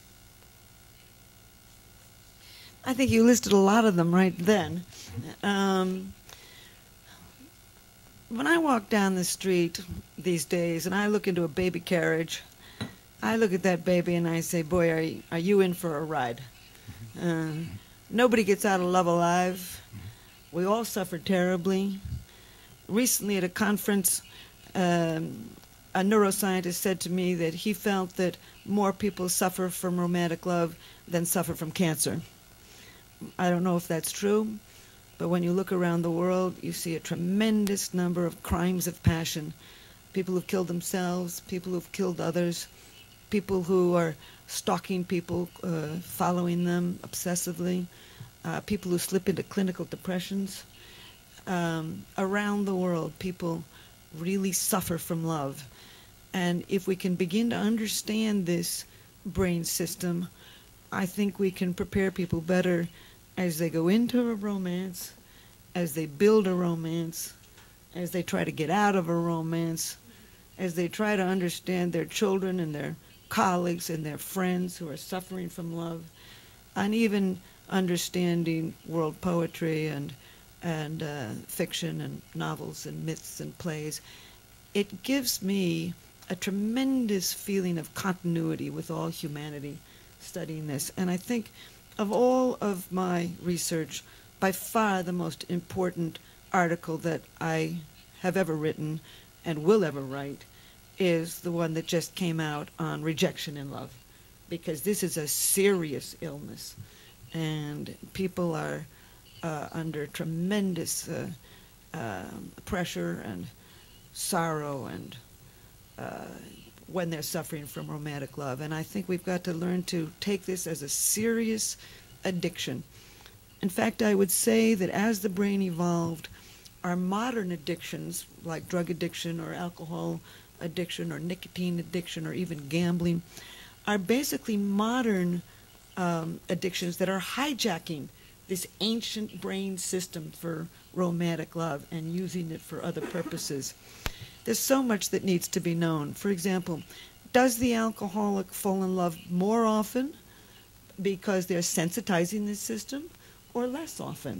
I think you listed a lot of them right then. Um, when I walk down the street these days and I look into a baby carriage, I look at that baby and I say, boy, are you, are you in for a ride? Uh, nobody gets out of love alive. We all suffer terribly. Recently at a conference, um, a neuroscientist said to me that he felt that more people suffer from romantic love than suffer from cancer. I don't know if that's true, but when you look around the world, you see a tremendous number of crimes of passion. People who've killed themselves, people who've killed others, people who are stalking people, uh, following them obsessively, uh, people who slip into clinical depressions. Um, around the world, people really suffer from love. And if we can begin to understand this brain system, I think we can prepare people better as they go into a romance, as they build a romance, as they try to get out of a romance, as they try to understand their children and their colleagues and their friends who are suffering from love, and even understanding world poetry and and uh, fiction and novels and myths and plays. It gives me a tremendous feeling of continuity with all humanity studying this. And I think of all of my research, by far the most important article that I have ever written and will ever write is the one that just came out on rejection in love, because this is a serious illness and people are uh, under tremendous uh, uh, pressure and sorrow and uh, when they're suffering from romantic love. And I think we've got to learn to take this as a serious addiction. In fact, I would say that as the brain evolved, our modern addictions, like drug addiction or alcohol addiction or nicotine addiction or even gambling, are basically modern um, addictions that are hijacking this ancient brain system for romantic love and using it for other purposes. There's so much that needs to be known. For example, does the alcoholic fall in love more often because they're sensitizing this system, or less often?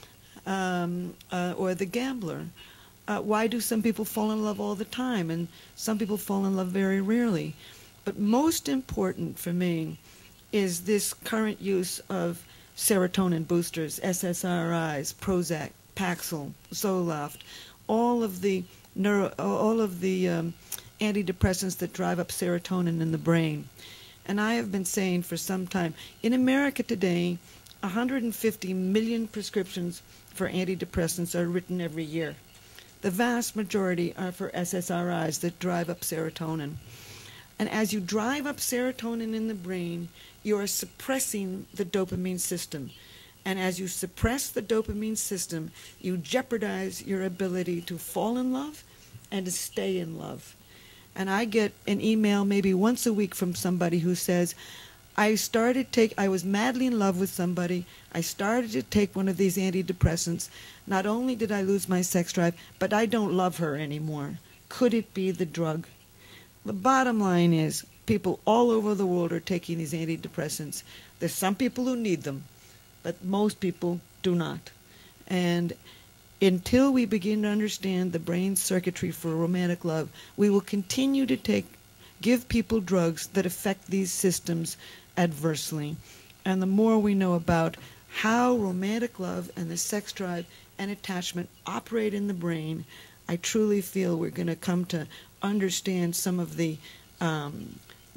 Um, uh, or the gambler. Uh, why do some people fall in love all the time and some people fall in love very rarely? But most important for me is this current use of serotonin boosters, S S R Is, Prozac, Paxil, Zoloft, all of the neuro, all of the um, antidepressants that drive up serotonin in the brain. And I have been saying for some time, in America today, one hundred fifty million prescriptions for antidepressants are written every year. The vast majority are for S S R Is that drive up serotonin. And as you drive up serotonin in the brain, you are suppressing the dopamine system. And as you suppress the dopamine system, you jeopardize your ability to fall in love and to stay in love. And I get an email maybe once a week from somebody who says, I started take I was madly in love with somebody. I started to take one of these antidepressants. Not only did I lose my sex drive, but I don't love her anymore. Could it be the drug? The bottom line is people all over the world are taking these antidepressants. There's some people who need them, but most people do not. And until we begin to understand the brain circuitry for romantic love, we will continue to take give people drugs that affect these systems adversely. And the more we know about how romantic love and the sex drive and attachment operate in the brain, I truly feel we're going to come to understand some of the um,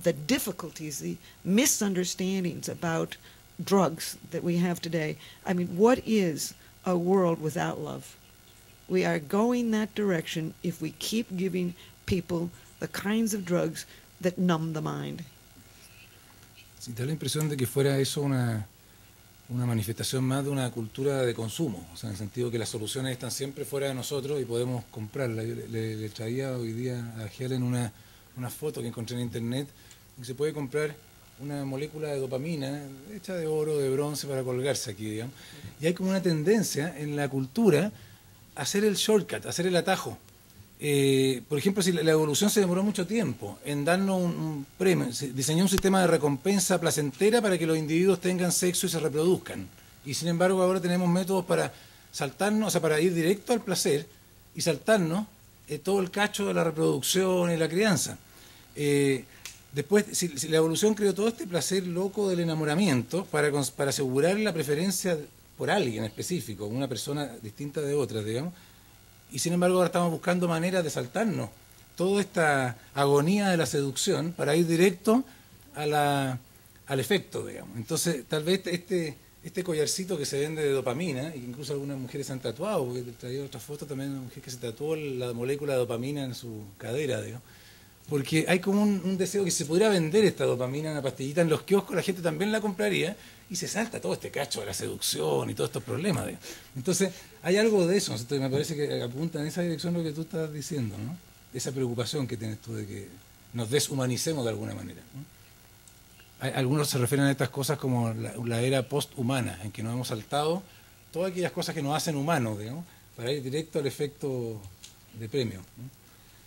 the difficulties, the misunderstandings about drugs that we have today. I mean, what is a world without love? We are going that direction if we keep giving people the kinds of drugs that numb the mind. Sí, da la impresión de que fuera eso una, una manifestación más de una cultura de consumo, o sea, en el sentido que las soluciones están siempre fuera de nosotros y podemos comprarlas. Yo le, le, le traía hoy día a Helen una, una foto que encontré en internet, que se puede comprar una molécula de dopamina hecha de oro, de bronce, para colgarse aquí, digamos. Y hay como una tendencia en la cultura a hacer el shortcut, a hacer el atajo. Eh, por ejemplo, si la, la evolución se demoró mucho tiempo en darnos un, un premio, se diseñó un sistema de recompensa placentera para que los individuos tengan sexo y se reproduzcan. Y sin embargo ahora tenemos métodos para saltarnos, o sea, para ir directo al placer y saltarnos eh, todo el cacho de la reproducción y la crianza. Eh, después, si, si la evolución creó todo este placer loco del enamoramiento para, para asegurar la preferencia por alguien específico, una persona distinta de otra, digamos. Y sin embargo ahora estamos buscando maneras de saltarnos toda esta agonía de la seducción para ir directo a la, al efecto, digamos. Entonces, tal vez este, este collarcito que se vende de dopamina, y que incluso algunas mujeres se han tatuado, porque traía otra foto también de una mujer que se tatuó la molécula de dopamina en su cadera, digamos. Porque hay como un, un deseo que se pudiera vender esta dopamina en una pastillita en los kioscos, la gente también la compraría, y se salta todo este cacho de la seducción y todos estos problemas. Digamos. Entonces, hay algo de eso, entonces me parece que apunta en esa dirección lo que tú estás diciendo, ¿no? Esa preocupación que tienes tú de que nos deshumanicemos de alguna manera, ¿no? Hay, algunos se refieren a estas cosas como la, la era posthumana, en que nos hemos saltado todas aquellas cosas que nos hacen humanos, digamos, para ir directo al efecto de premio, ¿no?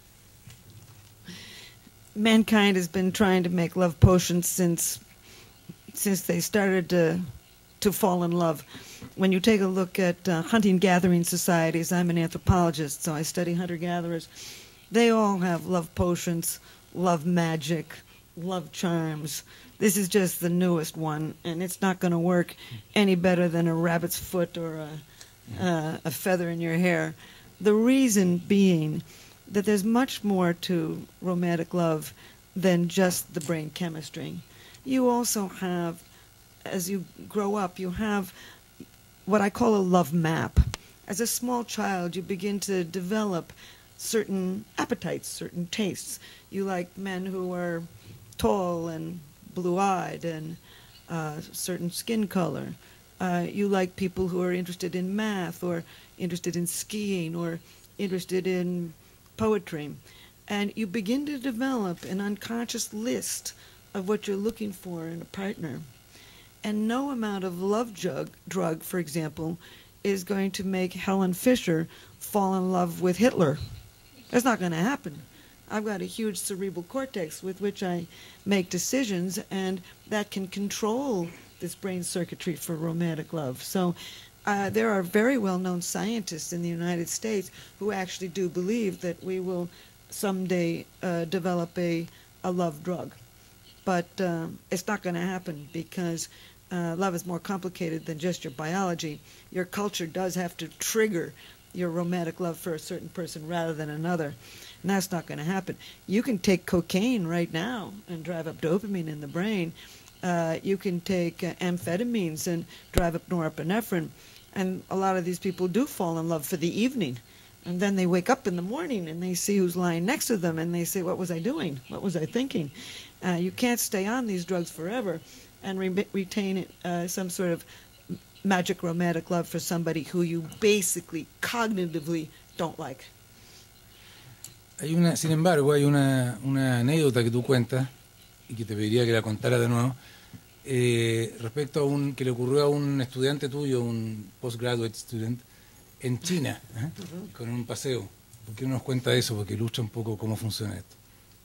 Mankind has been trying to make love potions since since they started to to fall in love. When you take a look at uh, hunting-gathering societies, I'm an anthropologist, so I study hunter-gatherers. They all have love potions, love magic, love charms. This is just the newest one, and it's not going to work any better than a rabbit's foot or a, uh, a feather in your hair. The reason being that there's much more to romantic love than just the brain chemistry. You also have, as you grow up, you have what I call a love map. As a small child, you begin to develop certain appetites, certain tastes. You like men who are tall and blue-eyed and uh, certain skin color. Uh, you like people who are interested in math or interested in skiing or interested in poetry. And you begin to develop an unconscious list of what you're looking for in a partner. And no amount of love drug, drug, for example, is going to make Helen Fisher fall in love with Hitler. That's not going to happen. I've got a huge cerebral cortex with which I make decisions, and that can control this brain circuitry for romantic love. So uh, there are very well-known scientists in the United States who actually do believe that we will someday uh, develop a, a love drug. But uh, it's not going to happen because uh, love is more complicated than just your biology. Your culture does have to trigger your romantic love for a certain person rather than another. And that's not going to happen. You can take cocaine right now and drive up dopamine in the brain. Uh, you can take uh, amphetamines and drive up norepinephrine. And a lot of these people do fall in love for the evening. And then they wake up in the morning and they see who's lying next to them and they say, what was I doing? What was I thinking? Uh, you can't stay on these drugs forever and re retain uh, some sort of magic romantic love for somebody who you basically, cognitively don't like. Hay una, sin embargo, hay una, una anécdota que tú cuentas y que te pediría que la contara de nuevo eh, respecto a un que le ocurrió a un estudiante tuyo, un postgraduate student, en China, ¿eh? Uh-huh. Con un paseo. ¿Por qué no nos cuenta eso? Porque ilustra un poco cómo funciona esto.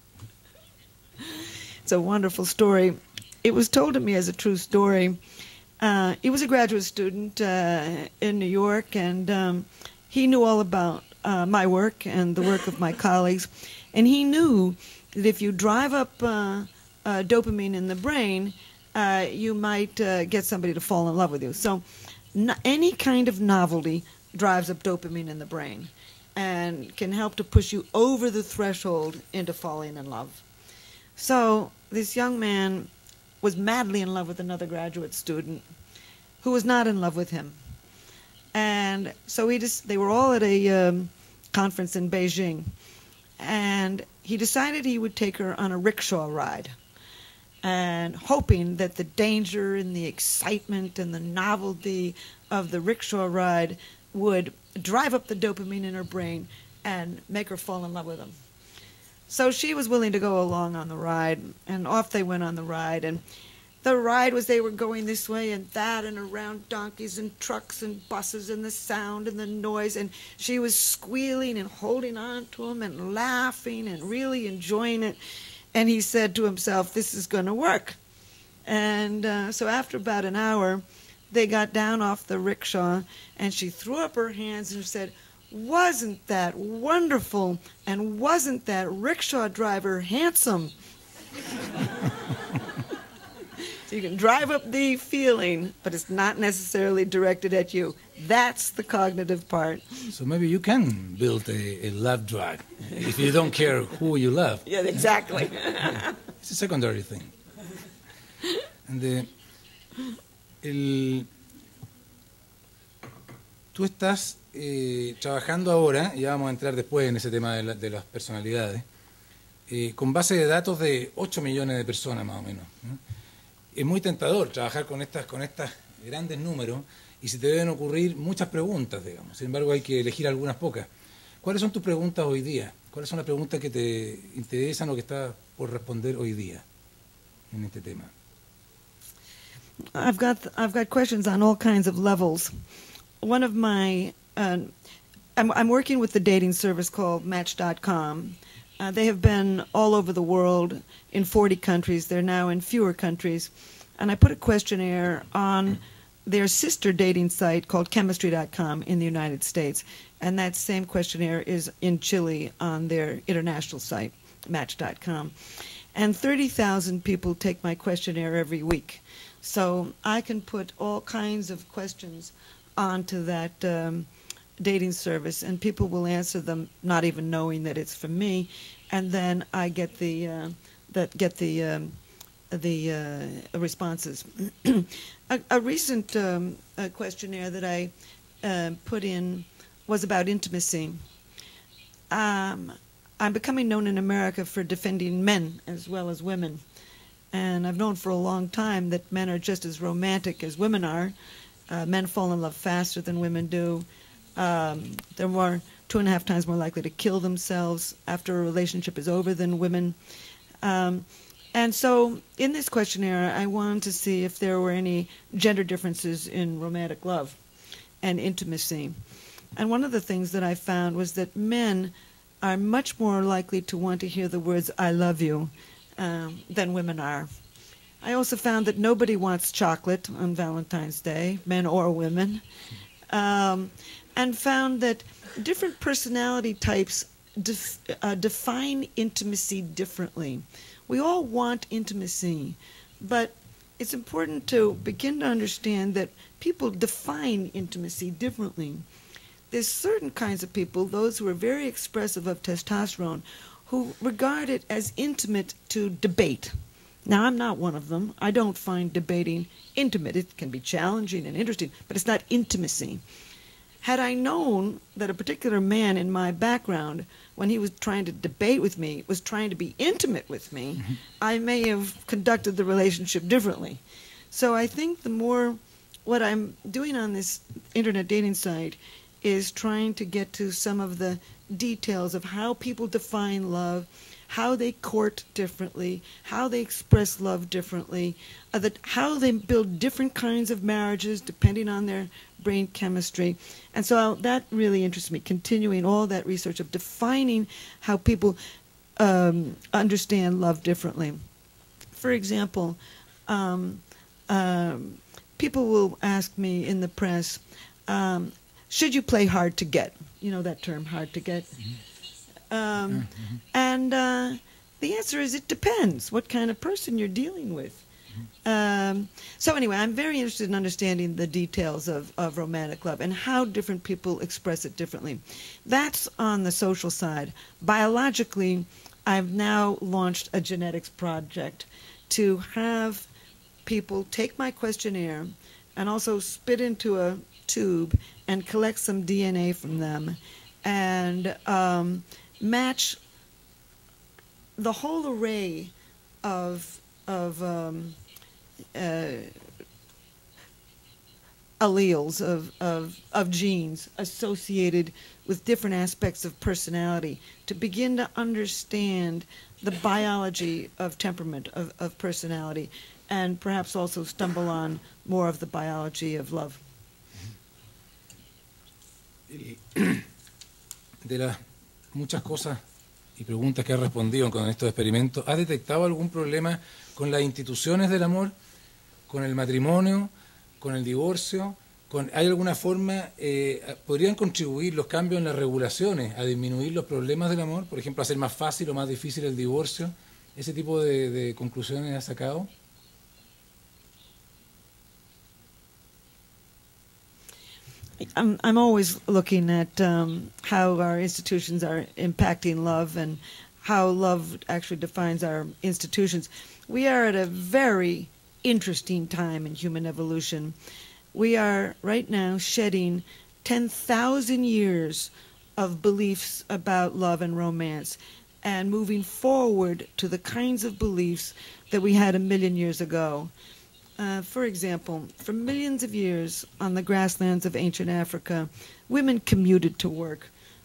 It's a wonderful story. It was told to me as a true story. Uh, he was a graduate student uh, in New York, and um, he knew all about uh, my work and the work of my colleagues. And he knew that if you drive up uh, uh, dopamine in the brain, uh, you might uh, get somebody to fall in love with you. So no, any kind of novelty drives up dopamine in the brain and can help to push you over the threshold into falling in love. So this young man was madly in love with another graduate student who was not in love with him. And so he just, they were all at a um, conference in Beijing. And he decided he would take her on a rickshaw ride, and hoping that the danger and the excitement and the novelty of the rickshaw ride would drive up the dopamine in her brain and make her fall in love with him. So she was willing to go along on the ride, and off they went on the ride. And the ride was, they were going this way and that and around donkeys and trucks and buses and the sound and the noise, and she was squealing and holding on to him and laughing and really enjoying it. And he said to himself, this is going to work. And uh, so after about an hour, they got down off the rickshaw, and she threw up her hands and said, wasn't that wonderful, and wasn't that rickshaw driver handsome? So you can drive up the feeling, but it's not necessarily directed at you. That's the cognitive part. So maybe you can build a, a love drug if you don't care who you love. Yeah, exactly. It's a secondary thing. And the, el, tú estás eh, trabajando ahora, y vamos a entrar después en ese tema de, la, de las personalidades, eh, con base de datos de ocho millones de personas más o menos, ¿no? Es muy tentador trabajar con estas, con estos grandes números, y se te deben ocurrir muchas preguntas, digamos. Sin embargo, hay que elegir algunas pocas. ¿Cuáles son tus preguntas hoy día? ¿Cuáles son las preguntas que te interesan o que estás por responder hoy día en este tema? I've got I've got questions on all kinds of levels. One of my uh, I'm I'm working with the dating service called Match dot com. Uh, they have been all over the world in forty countries. They're now in fewer countries. And I put a questionnaire on their sister dating site called Chemistry dot com in the United States. And that same questionnaire is in Chile on their international site, Match dot com. And thirty thousand people take my questionnaire every week. So I can put all kinds of questions onto that um, dating service, and people will answer them not even knowing that it's from me, and then I get the uh, that get the um, the uh, responses. a, a recent um, a questionnaire that I uh, put in was about intimacy. Um, I'm becoming known in America for defending men as well as women, and I've known for a long time that men are just as romantic as women are. Uh, men fall in love faster than women do. Um, they're more two and a half times more likely to kill themselves after a relationship is over than women. Um, and so in this questionnaire, I wanted to see if there were any gender differences in romantic love and intimacy. And one of the things that I found was that men are much more likely to want to hear the words, I love you, um, than women are. I also found that nobody wants chocolate on Valentine's Day, men or women, um, and found that different personality types def uh, define intimacy differently. We all want intimacy, but it's important to begin to understand that people define intimacy differently. There's certain kinds of people, those who are very expressive of testosterone, who regard it as intimate to debate. Now, I'm not one of them. I don't find debating intimate. It can be challenging and interesting, but it's not intimacy. Had I known that a particular man in my background, when he was trying to debate with me, was trying to be intimate with me, mm-hmm. I may have conducted the relationship differently. So I think the more, what I'm doing on this internet dating site is trying to get to some of the details of how people define love, how they court differently, how they express love differently, uh, that how they build different kinds of marriages depending on their brain chemistry. And so I'll, that really interests me, continuing all that research of defining how people um, understand love differently. For example, um, um, people will ask me in the press, um, should you play hard to get? You know that term, hard to get? Mm-hmm. Um, mm-hmm. And uh, the answer is it depends what kind of person you're dealing with. Mm-hmm. um, so anyway, I'm very interested in understanding the details of, of romantic love and how different people express it differently. That's on the social side. Biologically, I've now launched a genetics project to have people take my questionnaire and also spit into a tube and collect some D N A from them and um, match the whole array of of um, uh, alleles of, of of genes associated with different aspects of personality to begin to understand the biology of temperament of, of personality and perhaps also stumble on more of the biology of love. De las muchas cosas y preguntas que ha respondido con estos experimentos, ¿ha detectado algún problema con las instituciones del amor, con el matrimonio, con el divorcio? Con, ¿Hay alguna forma, eh, podrían contribuir los cambios en las regulaciones a disminuir los problemas del amor? Por ejemplo, hacer más fácil o más difícil el divorcio. ¿Ese tipo de, de conclusiones ha sacado? I'm, I'm always looking at um, how our institutions are impacting love and how love actually defines our institutions. We are at a very interesting time in human evolution. We are right now shedding ten thousand years of beliefs about love and romance and moving forward to the kinds of beliefs that we had a million years ago. Uh, for example, for millions of years on the grasslands of ancient Africa, women commuted to work.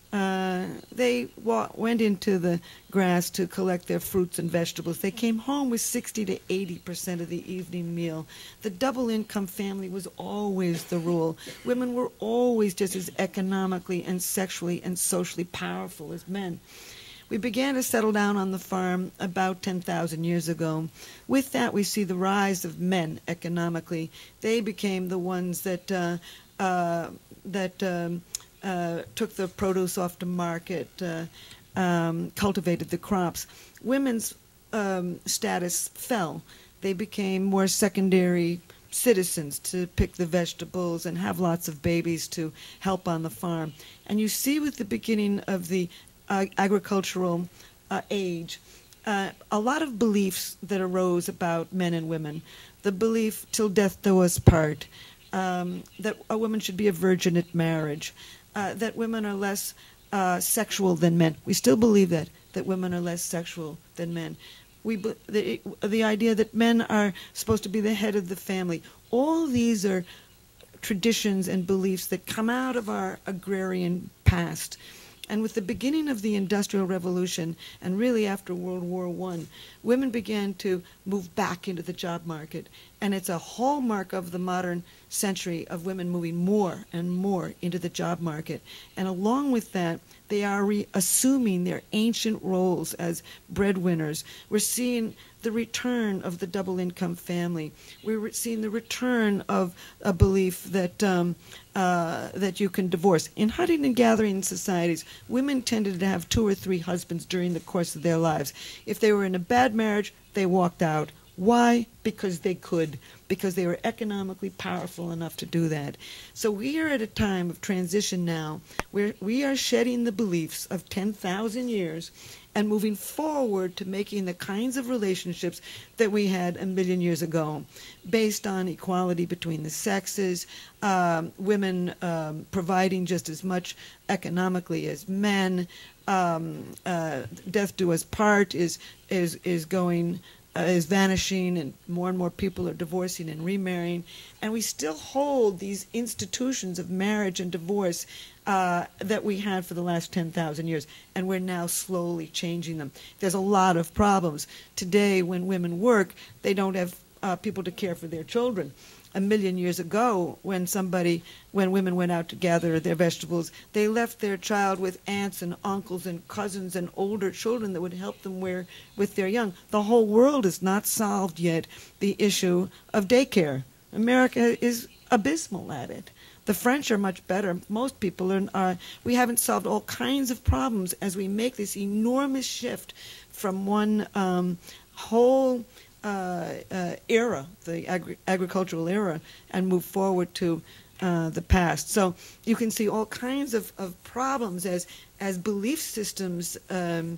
Uh, they wa- went into the grass to collect their fruits and vegetables. They came home with sixty to eighty percent of the evening meal. The double-income family was always the rule. Women were always just as economically and sexually and socially powerful as men. We began to settle down on the farm about ten thousand years ago. With that, we see the rise of men economically. They became the ones that uh, uh, that um, uh, took the produce off the market, uh, um, cultivated the crops. Women's um, status fell. They became more secondary citizens to pick the vegetables and have lots of babies to help on the farm. And you see with the beginning of the Uh, agricultural uh, age, uh, a lot of beliefs that arose about men and women. The belief, till death do us part, um, that a woman should be a virgin at marriage, uh, that women are less uh, sexual than men. We still believe that, that women are less sexual than men. We the, the idea that men are supposed to be the head of the family. All these are traditions and beliefs that come out of our agrarian past. And with the beginning of the Industrial Revolution, and really after World War One, women began to move back into the job market. And it's a hallmark of the modern century of women moving more and more into the job market. And along with that, they are reassuming their ancient roles as breadwinners. We're seeing the return of the double-income family. We're seeing the return of a belief that um, uh, that you can divorce. In hunting and gathering societies, women tended to have two or three husbands during the course of their lives. If they were in a bad marriage, they walked out. Why? Because they could, because they were economically powerful enough to do that. So we are at a time of transition now where we are shedding the beliefs of ten thousand years and moving forward to making the kinds of relationships that we had a million years ago, based on equality between the sexes, um, women um, providing just as much economically as men. Um, uh, death do us part is is is going. Uh, is vanishing, and more and more people are divorcing and remarrying, and we still hold these institutions of marriage and divorce uh, that we had for the last ten thousand years, and we're now slowly changing them. There's a lot of problems. Today, when women work, they don't have uh, people to care for their children. A million years ago, when somebody, when women went out to gather their vegetables, they left their child with aunts and uncles and cousins and older children that would help them wear with their young. The whole world has not solved yet the issue of daycare. America is abysmal at it. The French are much better. Most people are, are we haven't solved all kinds of problems as we make this enormous shift from one um, whole Uh, uh, era, the agri- agricultural era, and move forward to uh, the past. So you can see all kinds of, of problems as as belief systems um,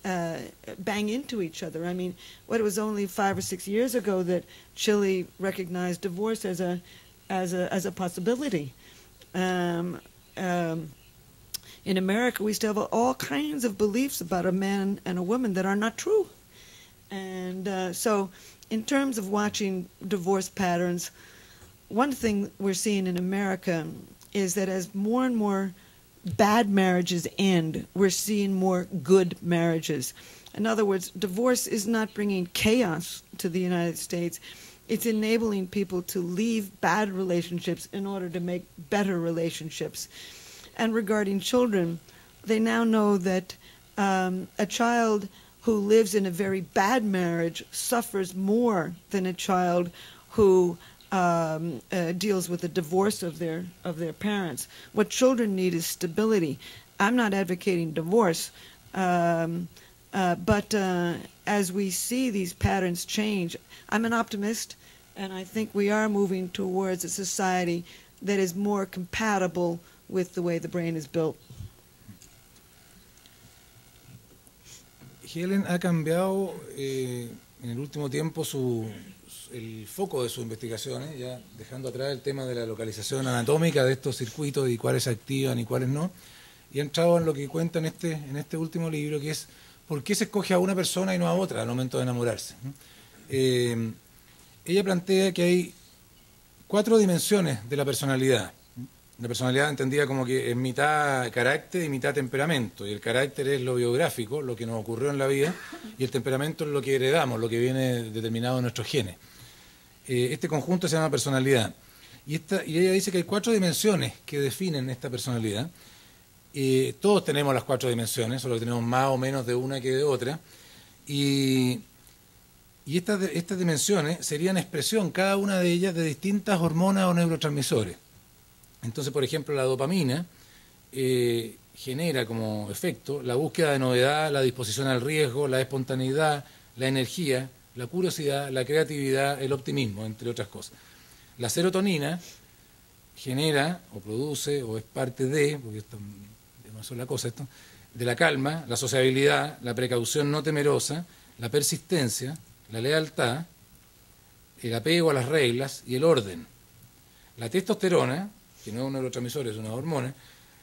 uh, bang into each other. I mean, what it was only five or six years ago that Chile recognized divorce as a as a as a possibility. Um, um, in America, we still have all kinds of beliefs about a man and a woman that are not true. And uh, so, in terms of watching divorce patterns, one thing we're seeing in America is that as more and more bad marriages end, we're seeing more good marriages. In other words, divorce is not bringing chaos to the United States. It's enabling people to leave bad relationships in order to make better relationships. And regarding children, they now know that um, a child who lives in a very bad marriage suffers more than a child who Um, uh, deals with the divorce of their of their parents. What children need is stability. I'm not advocating divorce, um, uh, but uh, as we see these patterns change, I'm an optimist, and I think we are moving towards a society that is more compatible with the way the brain is built. Helen ha cambiado eh, en el último tiempo su el foco de sus investigaciones, ya dejando atrás el tema de la localización anatómica de estos circuitos y cuáles se activan y cuáles no, y ha entrado en lo que cuenta en este, en este último libro, que es por qué se escoge a una persona y no a otra al momento de enamorarse. Eh, ella plantea que hay cuatro dimensiones de la personalidad. La personalidad entendida como que es mitad carácter y mitad temperamento, y el carácter es lo biográfico, lo que nos ocurrió en la vida, y el temperamento es lo que heredamos, lo que viene determinado en nuestros genes. Este conjunto se llama personalidad, y, esta, y ella dice que hay cuatro dimensiones que definen esta personalidad. Eh, todos tenemos las cuatro dimensiones, solo que tenemos más o menos de una que de otra, y, y estas, estas dimensiones serían expresión, cada una de ellas, de distintas hormonas o neurotransmisores. Entonces, por ejemplo, la dopamina eh, genera como efecto la búsqueda de novedad, la disposición al riesgo, la espontaneidad, la energía, la curiosidad, la creatividad, el optimismo, entre otras cosas. La serotonina genera o produce o es parte de, porque esto es una sola cosa esto, de la calma, la sociabilidad, la precaución no temerosa, la persistencia, la lealtad, el apego a las reglas y el orden. La testosterona, que no es un neurotransmisor, es una hormona,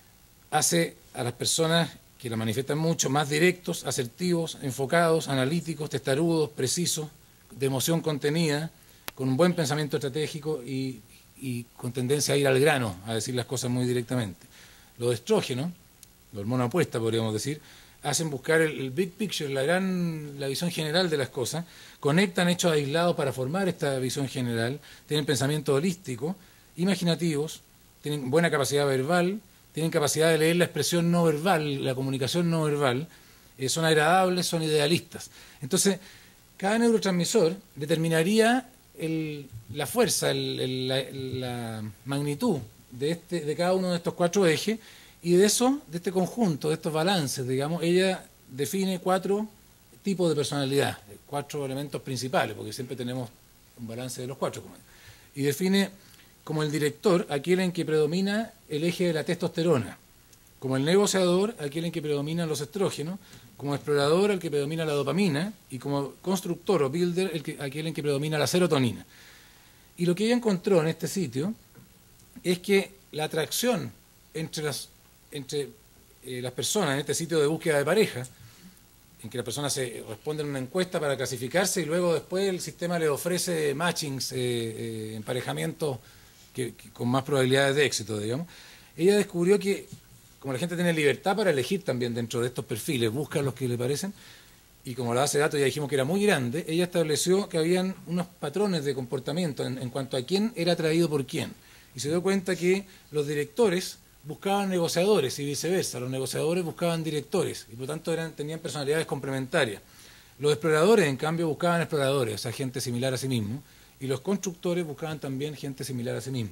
hace a las personas que la manifiestan mucho más directos, asertivos, enfocados, analíticos, testarudos, precisos, de emoción contenida, con un buen pensamiento estratégico y, y con tendencia a ir al grano, a decir las cosas muy directamente. Los estrógenos, la hormona opuesta podríamos decir, hacen buscar el, el big picture, la gran, la visión general de las cosas, conectan hechos aislados para formar esta visión general, tienen pensamiento holístico, imaginativos, tienen buena capacidad verbal, tienen capacidad de leer la expresión no verbal, la comunicación no verbal, eh, son agradables, son idealistas. Entonces, cada neurotransmisor determinaría el, la fuerza, el, el, la, la magnitud de, este, de cada uno de estos cuatro ejes, y de eso, de este conjunto, de estos balances, digamos, ella define cuatro tipos de personalidad, cuatro elementos principales, porque siempre tenemos un balance de los cuatro. Y define como el director aquel en que predomina el eje de la testosterona, como el negociador aquel en que predominan los estrógenos, como explorador el que predomina la dopamina, y como constructor o builder el que, aquel en que predomina la serotonina. Y lo que ella encontró en este sitio es que la atracción entre las, entre, eh, las personas en este sitio de búsqueda de pareja, en que las personas se responden a una encuesta para clasificarse y luego después el sistema le ofrece matchings, eh, eh, emparejamientos que, que, con más probabilidades de éxito, digamos. Ella descubrió que, como la gente tiene libertad para elegir también dentro de estos perfiles, busca los que le parecen, y como la base de datos ya dijimos que era muy grande, ella estableció que habían unos patrones de comportamiento en, en cuanto a quién era atraído por quién. Y se dio cuenta que los directores buscaban negociadores y viceversa, los negociadores buscaban directores, y por lo tanto eran, tenían personalidades complementarias. Los exploradores, en cambio, buscaban exploradores, o sea, gente similar a sí mismo, y los constructores buscaban también gente similar a sí misma.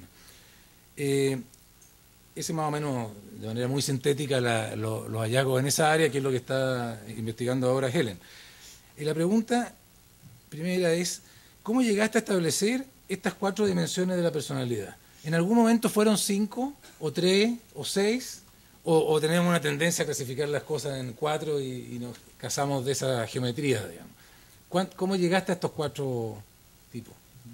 Eh, ese más o menos, de manera muy sintética, la, lo, los hallazgos en esa área, que es lo que está investigando ahora Helen. Y la pregunta primera es, ¿cómo llegaste a establecer estas cuatro dimensiones de la personalidad? ¿En algún momento fueron cinco, o tres, o seis? ¿O, o tenemos una tendencia a clasificar las cosas en cuatro y, y no, casamos de esa geometría, digamos. ¿Cuán- ¿Cómo llegaste a estos cuatro tipos?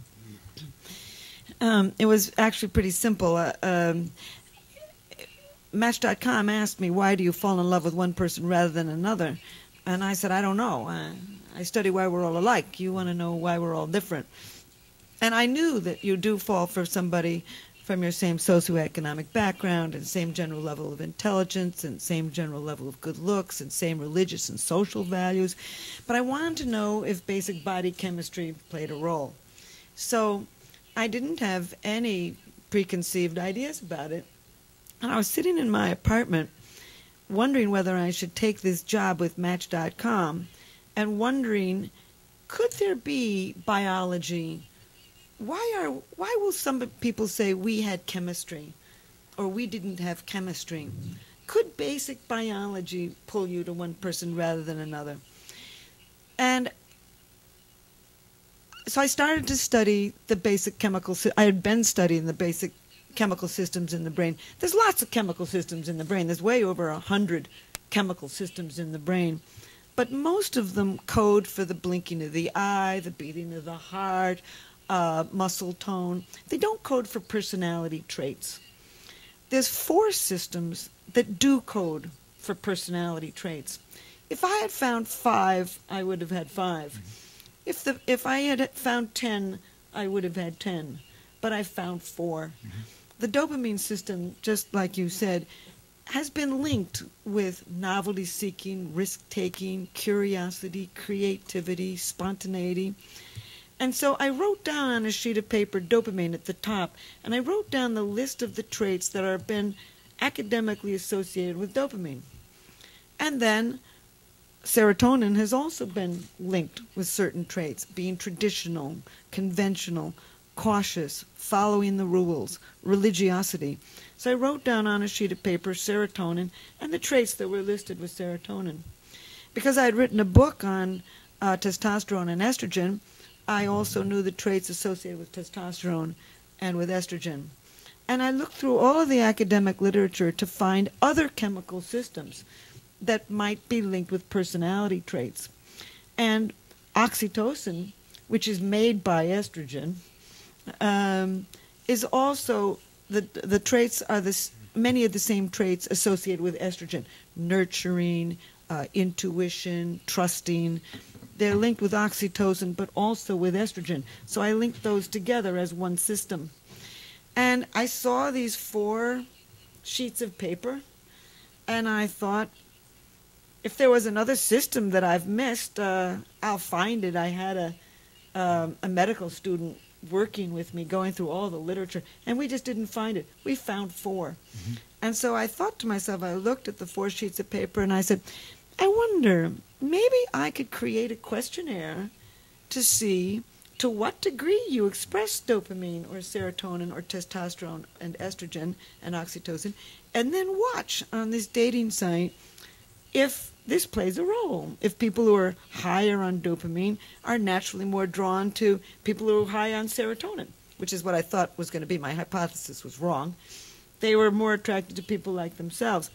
Um, it was actually pretty simple. Uh, um, Match dot com asked me, why do you fall in love with one person rather than another? And I said, I don't know. Uh, I study why we're all alike. You want to know why we're all different. And I knew that you do fall for somebody from your same socioeconomic background and same general level of intelligence and same general level of good looks and same religious and social values. But I wanted to know if basic body chemistry played a role. So I didn't have any preconceived ideas about it. And I was sitting in my apartment wondering whether I should take this job with Match dot com and wondering, could there be biology? Why are why will some people say we had chemistry or we didn't have chemistry? Could basic biology pull you to one person rather than another? And so I started to study the basic chemical. I had been studying the basic chemical systems in the brain. There's lots of chemical systems in the brain. There's way over a hundred chemical systems in the brain. But most of them code for the blinking of the eye, the beating of the heart, uh, muscle tone. They don't code for personality traits. There's four systems that do code for personality traits. If I had found five, I would have had five. If the if I had found ten, I would have had ten. But I found four. Mm-hmm. The dopamine system, just like you said, has been linked with novelty-seeking, risk-taking, curiosity, creativity, spontaneity. And so I wrote down on a sheet of paper dopamine at the top, and I wrote down the list of the traits that have been academically associated with dopamine. And then serotonin has also been linked with certain traits, being traditional, conventional, cautious, following the rules, religiosity. So I wrote down on a sheet of paper serotonin and the traits that were listed with serotonin. Because I had written a book on uh, testosterone and estrogen, I also knew the traits associated with testosterone and with estrogen. And I looked through all of the academic literature to find other chemical systems that might be linked with personality traits. And oxytocin, which is made by estrogen, um, is also, the the traits are this, many of the same traits associated with estrogen: nurturing, uh, intuition, trusting. They're linked with oxytocin, but also with estrogen. So I linked those together as one system. And I saw these four sheets of paper, and I thought, if there was another system that I've missed, uh, I'll find it. I had a, um, a medical student working with me, going through all the literature, and we just didn't find it. We found four. Mm-hmm. And so I thought to myself, I looked at the four sheets of paper, and I said, I wonder, maybe I could create a questionnaire to see to what degree you express dopamine or serotonin or testosterone and estrogen and oxytocin, and then watch on this dating site if this plays a role. If people who are higher on dopamine are naturally more drawn to people who are high on serotonin, which is what I thought was going to be my hypothesis, was wrong. They were more attracted to people like themselves.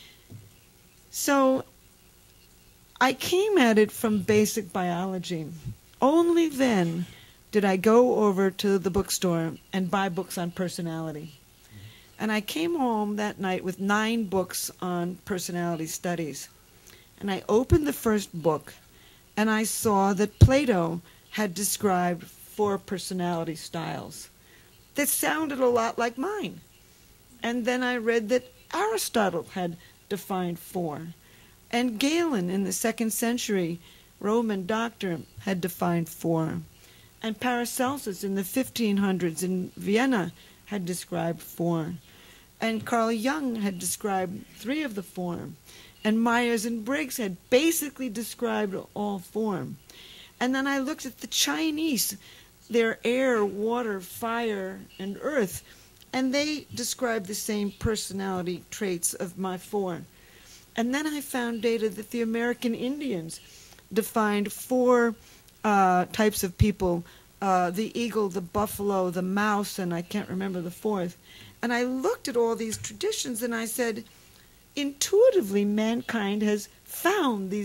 So I came at it from basic biology. Only then did I go over to the bookstore and buy books on personality. And I came home that night with nine books on personality studies. And I opened the first book, and I saw that Plato had described four personality styles that sounded a lot like mine. And then I read that Aristotle had defined four. And Galen in the second century, Roman doctor, had defined four. And Paracelsus in the fifteen hundreds in Vienna had described four. And Carl Jung had described three of the four. And Myers and Briggs had basically described all four. And then I looked at the Chinese, their air, water, fire, and earth, and they described the same personality traits of my four. And then I found data that the American Indians defined four uh, types of people, uh, the eagle, the buffalo, the mouse, and I can't remember the fourth. And I looked at all these traditions and I said, intuitively, mankind has found these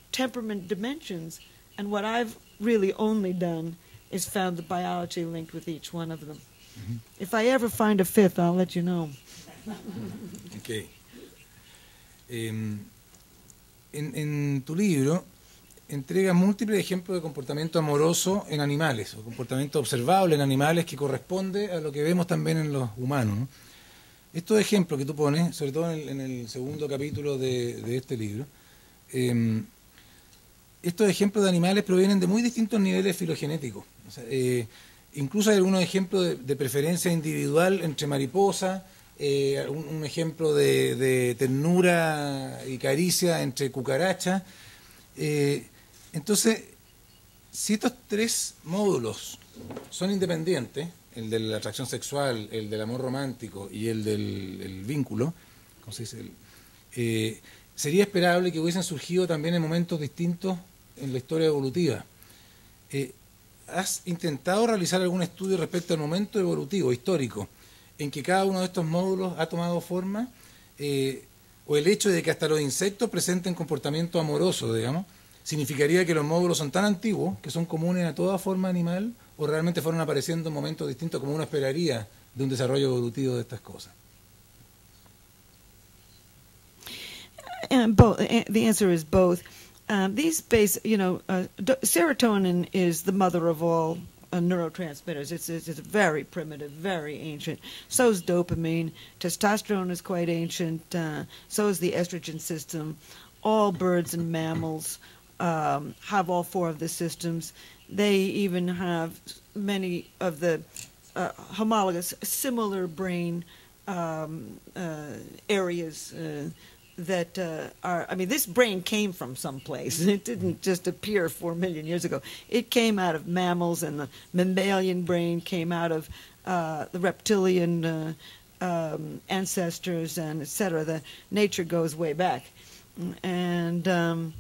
temperament dimensions. And what I've really only done is found the biology linked with each one of them. Mm-hmm. If I ever find a fifth, I'll let you know. Okay. Um, en, en tu libro entrega múltiples ejemplos de comportamiento amoroso en animales, o comportamiento observable en animales que corresponde a lo que vemos también en los humanos, ¿no? Estos ejemplos que tú pones, sobre todo en el, en el segundo capítulo de, de este libro, eh, estos ejemplos de animales provienen de muy distintos niveles filogenéticos. O sea, eh, incluso hay algunos ejemplos de, de preferencia individual entre mariposas, eh, un, un ejemplo de, de ternura y caricia entre cucarachas. Eh, entonces, si estos tres módulos son independientes, el de la atracción sexual, el del amor romántico y el del el vínculo, ¿cómo se dice? El, eh, sería esperable que hubiesen surgido también en momentos distintos en la historia evolutiva. Eh, ¿Has intentado realizar algún estudio respecto al momento evolutivo, histórico, en que cada uno de estos módulos ha tomado forma? Eh, o el hecho de que hasta los insectos presenten comportamiento amoroso, digamos, ¿significaría que los módulos son tan antiguos, que son comunes a toda forma animal, o realmente fueron apareciendo en momentos distintos como uno esperaría de un desarrollo evolutivo de estas cosas? And both, the answer is both. Um, these base, you know, uh, serotonin is the mother of all uh, neurotransmitters. It's, it's, it's very primitive, very ancient. So is dopamine. Testosterone is quite ancient. Uh, so is the estrogen system. All birds and mammals um, have all four of the systems. They even have many of the uh, homologous, similar brain um, uh, areas uh, that uh, are, I mean, this brain came from someplace. It didn't just appear four million years ago. It came out of mammals, and the mammalian brain came out of uh, the reptilian uh, um, ancestors, and et cetera. The nature goes way back. And, um,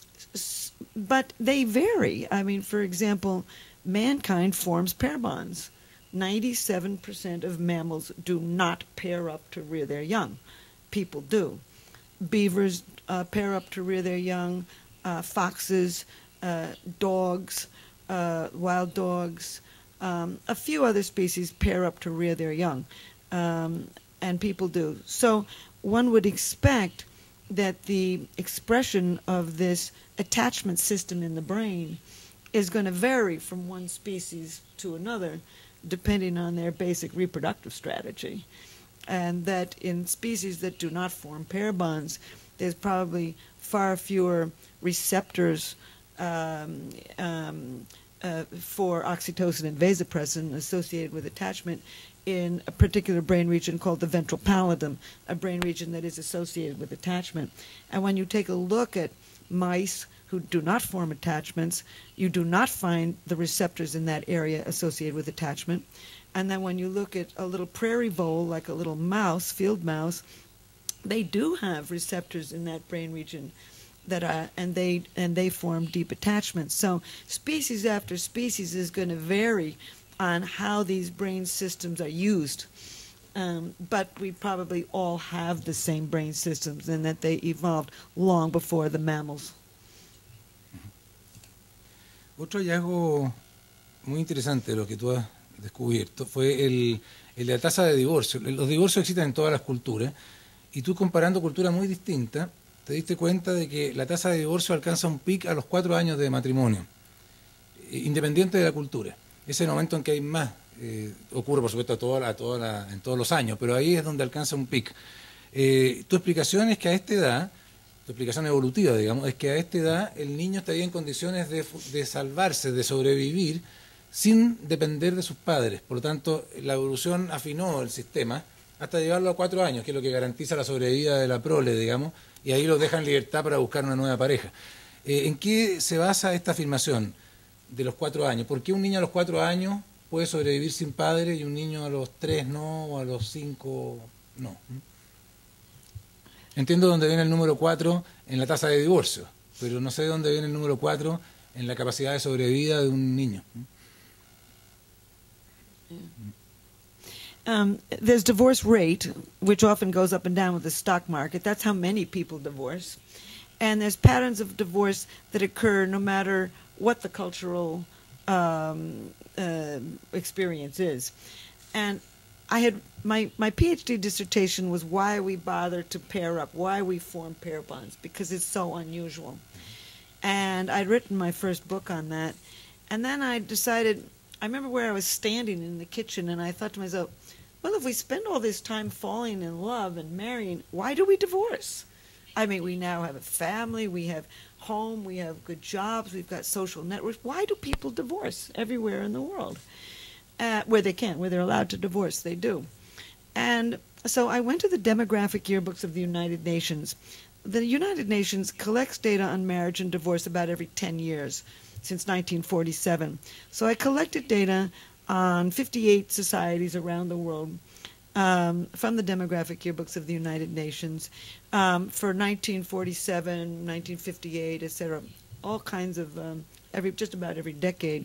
but they vary. I mean, for example, mankind forms pair bonds. ninety-seven percent of mammals do not pair up to rear their young. People do. Beavers uh, pair up to rear their young, uh, foxes, uh, dogs, uh, wild dogs, um, a few other species pair up to rear their young, um, and people do. So one would expect that the expression of this attachment system in the brain is going to vary from one species to another, depending on their basic reproductive strategy. And that in species that do not form pair bonds, there's probably far fewer receptors um, um, uh, for oxytocin and vasopressin associated with attachment in a particular brain region called the ventral pallidum, a brain region that is associated with attachment. And when you take a look at mice who do not form attachments, you do not find the receptors in that area associated with attachment. And then when you look at a little prairie vole, like a little mouse, field mouse, they do have receptors in that brain region that are, and they and they form deep attachments. So species after species is going to vary on how these brain systems are used. Um, but we probably all have the same brain systems, and that they evolved long before the mammals. Otro hallazgo muy interesante de lo que tú has descubierto fue el, el de la tasa de divorcio. Los divorcios existen en todas las culturas, y tú, comparando culturas muy distintas, te diste cuenta de que la tasa de divorcio alcanza un pic a los cuatro años de matrimonio, independiente de la cultura. Ese es el momento en que hay más. Eh, ocurre, por supuesto, a toda la, a toda la, en todos los años, pero ahí es donde alcanza un pic. Eh, tu explicación es que a esta edad, tu explicación evolutiva, digamos, es que a esta edad el niño estaría en condiciones de, de salvarse, de sobrevivir, sin depender de sus padres. Por lo tanto, la evolución afinó el sistema hasta llevarlo a cuatro años, que es lo que garantiza la sobrevida de la prole, digamos, y ahí lo dejan en libertad para buscar una nueva pareja. Eh, ¿En qué se basa esta afirmación de los cuatro años? ¿Por qué un niño a los cuatro años puede sobrevivir sin padre y un niño a los tres no, o a los cinco no? Entiendo dónde viene el número cuatro en la tasa de divorcio, pero no sé dónde viene el número cuatro en la capacidad de sobrevida de un niño. Um, there's divorce rate, which often goes up and down with the stock market. That's how many people divorce. And there's patterns of divorce that occur no matter what the cultural um, uh, experience is. And I had my, my PhD dissertation was why we bother to pair up, why we form pair bonds, because it's so unusual. And I'd written my first book on that. And then I decided, I remember where I was standing in the kitchen, and I thought to myself, well, if we spend all this time falling in love and marrying, why do we divorce? I mean, we now have a family, we have home, we have good jobs, we've got social networks. Why do people divorce everywhere in the world? Uh, where they can, where they're allowed to divorce, they do. And so I went to the demographic yearbooks of the United Nations. The United Nations collects data on marriage and divorce about every ten years, since nineteen forty-seven. So I collected data on fifty-eight societies around the world um, from the demographic yearbooks of the United Nations um, for nineteen forty-seven, nineteen fifty-eight, et cetera, all kinds of, um, every just about every decade.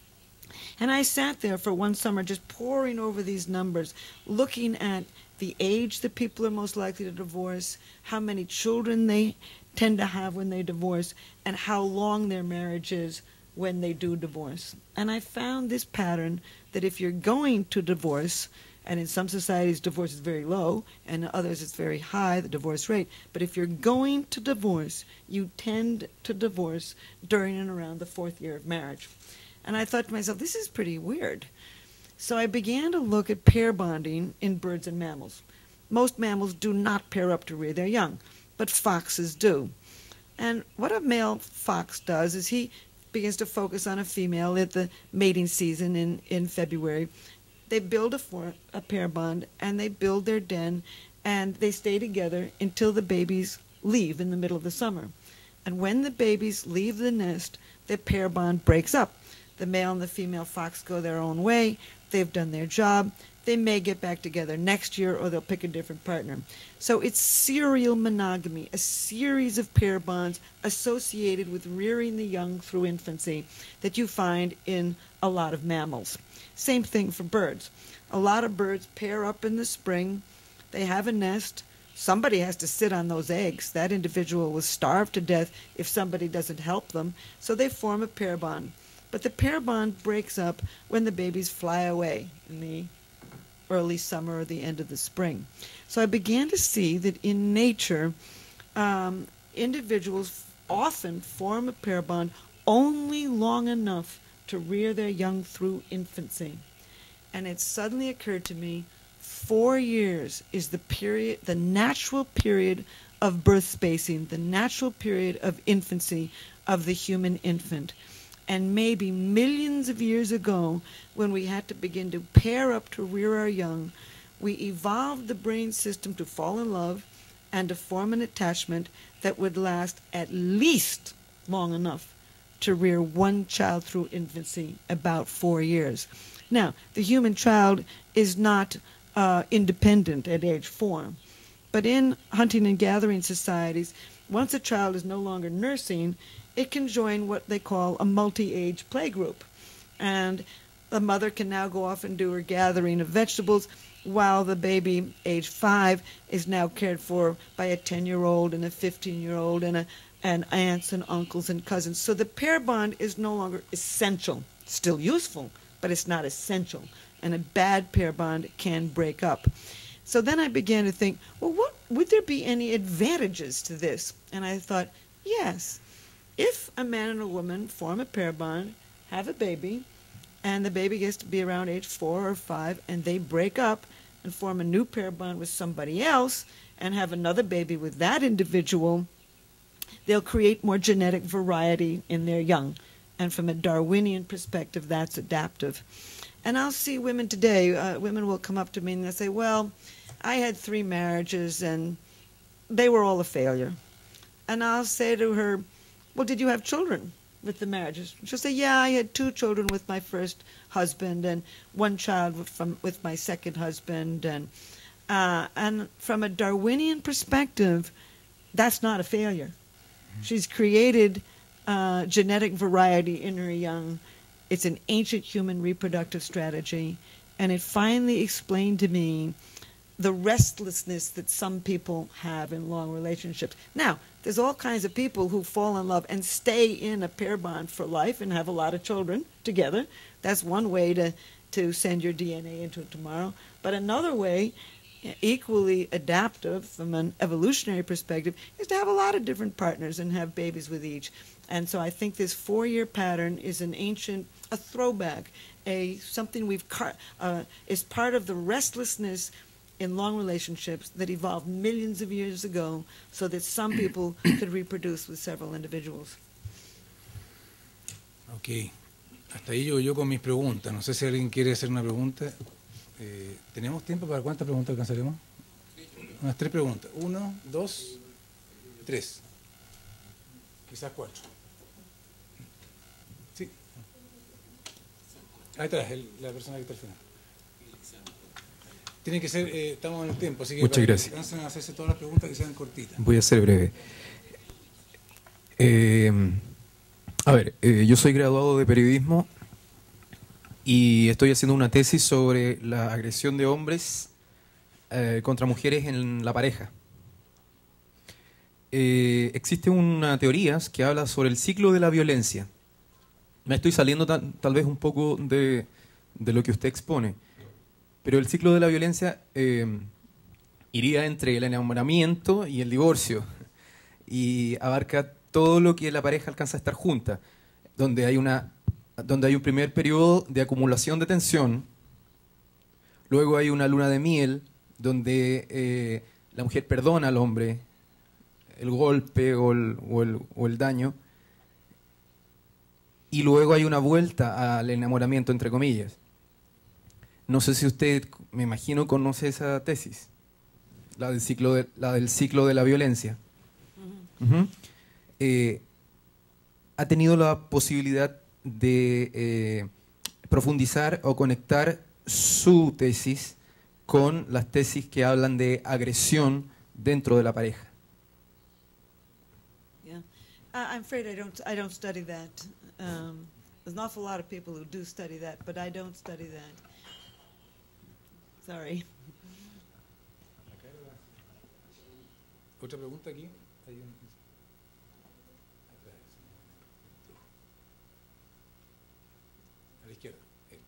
And I sat there for one summer just poring over these numbers, looking at the age that people are most likely to divorce, how many children they tend to have when they divorce, and how long their marriage is when they do divorce. And I found this pattern that if you're going to divorce, and in some societies divorce is very low, and in others it's very high, the divorce rate, but if you're going to divorce, you tend to divorce during and around the fourth year of marriage. And I thought to myself, this is pretty weird. So I began to look at pair bonding in birds and mammals. Most mammals do not pair up to rear their young, but foxes do. And what a male fox does is he begins to focus on a female at the mating season in, in February. They build a, for, a pair bond, and they build their den, and they stay together until the babies leave in the middle of the summer. And when the babies leave the nest, their pair bond breaks up. The male and the female fox go their own way. They've done their job. They may get back together next year, or they'll pick a different partner. So it's serial monogamy, a series of pair bonds associated with rearing the young through infancy that you find in a lot of mammals. Same thing for birds. A lot of birds pair up in the spring. They have a nest. Somebody has to sit on those eggs. That individual will starve to death if somebody doesn't help them. So they form a pair bond. But the pair bond breaks up when the babies fly away in the early summer or the end of the spring. So I began to see that in nature, um, individuals often form a pair bond only long enough to rear their young through infancy. And it suddenly occurred to me, four years is the period, the natural period of birth spacing, the natural period of infancy of the human infant. And maybe millions of years ago, when we had to begin to pair up to rear our young, we evolved the brain system to fall in love and to form an attachment that would last at least long enough to rear one child through infancy, about four years. Now, the human child is not uh, independent at age four, but in hunting and gathering societies, once a child is no longer nursing, it can join what they call a multi-age playgroup. And the mother can now go off and do her gathering of vegetables, while the baby, age five, is now cared for by a ten-year-old and a fifteen-year-old and, a, and aunts and uncles and cousins. So the pair bond is no longer essential. Still useful, but it's not essential. And a bad pair bond can break up. So then I began to think, well, what would there be any advantages to this? And I thought, yes. If a man and a woman form a pair bond, have a baby, and the baby gets to be around age four or five, and they break up and form a new pair bond with somebody else and have another baby with that individual, they'll create more genetic variety in their young. And from a Darwinian perspective, that's adaptive. And I'll see women today, uh, women will come up to me and they'll say, well, I had three marriages and they were all a failure. And I'll say to her, well, did you have children with the marriages? She'll say, yeah, I had two children with my first husband and one child from, with my second husband. And, uh, and from a Darwinian perspective, that's not a failure. She's created uh, genetic variety in her young. It's an ancient human reproductive strategy. And it finally explained to me the restlessness that some people have in long relationships. Now, there's all kinds of people who fall in love and stay in a pair bond for life and have a lot of children together. That's one way to, to send your D N A into tomorrow. But another way, equally adaptive from an evolutionary perspective, is to have a lot of different partners and have babies with each. And so I think this four-year pattern is an ancient, a throwback, a something we've uh, is part of the restlessness in long relationships that evolved millions of years ago, so that some people could reproduce with several individuals. Ok, hasta ahí yo, yo con mis preguntas. No sé si alguien quiere hacer una pregunta. Eh, ¿Tenemos tiempo para cuántas preguntas alcanzaremos? Unas tres preguntas. Uno, dos, tres. Quizás cuatro. Sí. Ahí atrás, el, la persona que está al final. Tiene que ser, eh, estamos en el tiempo, así que Muchas para gracias. que alcancen a hacerse todas las preguntas que sean cortitas. Voy a ser breve. Eh, a ver, eh, yo soy graduado de periodismo y estoy haciendo una tesis sobre la agresión de hombres eh, contra mujeres en la pareja. Eh, existe una teoría que habla sobre el ciclo de la violencia. Me estoy saliendo tal, tal vez un poco de, de lo que usted expone, pero el ciclo de la violencia eh, iría entre el enamoramiento y el divorcio y abarca todo lo que la pareja alcanza a estar junta, donde hay una donde hay un primer periodo de acumulación de tensión, luego hay una luna de miel donde eh, la mujer perdona al hombre el golpe o el, o el, o el daño, y luego hay una vuelta al enamoramiento, entre comillas. No sé si usted, me imagino, conoce esa tesis, la del ciclo de la, del ciclo de la violencia. Uh-huh. Uh-huh. Eh, ¿Ha tenido la posibilidad de eh, profundizar o conectar su tesis con las tesis que hablan de agresión dentro de la pareja? Yeah, uh, I'm afraid I don't. I don't study that. Um, there's an awful lot of people who do study that, but I don't study that. Sorry. Otra pregunta aquí. Hay un... A la izquierda.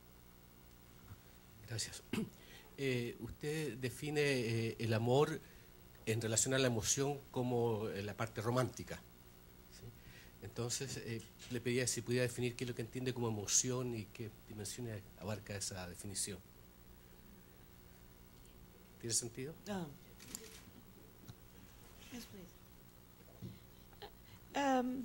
Gracias. Eh, usted define eh, el amor en relación a la emoción como eh, la parte romántica. ¿Sí? Entonces, eh, le pedía si pudiera definir qué es lo que entiende como emoción y qué dimensiones abarca esa definición. ¿Tiene sentido? Um, yes, please. Um,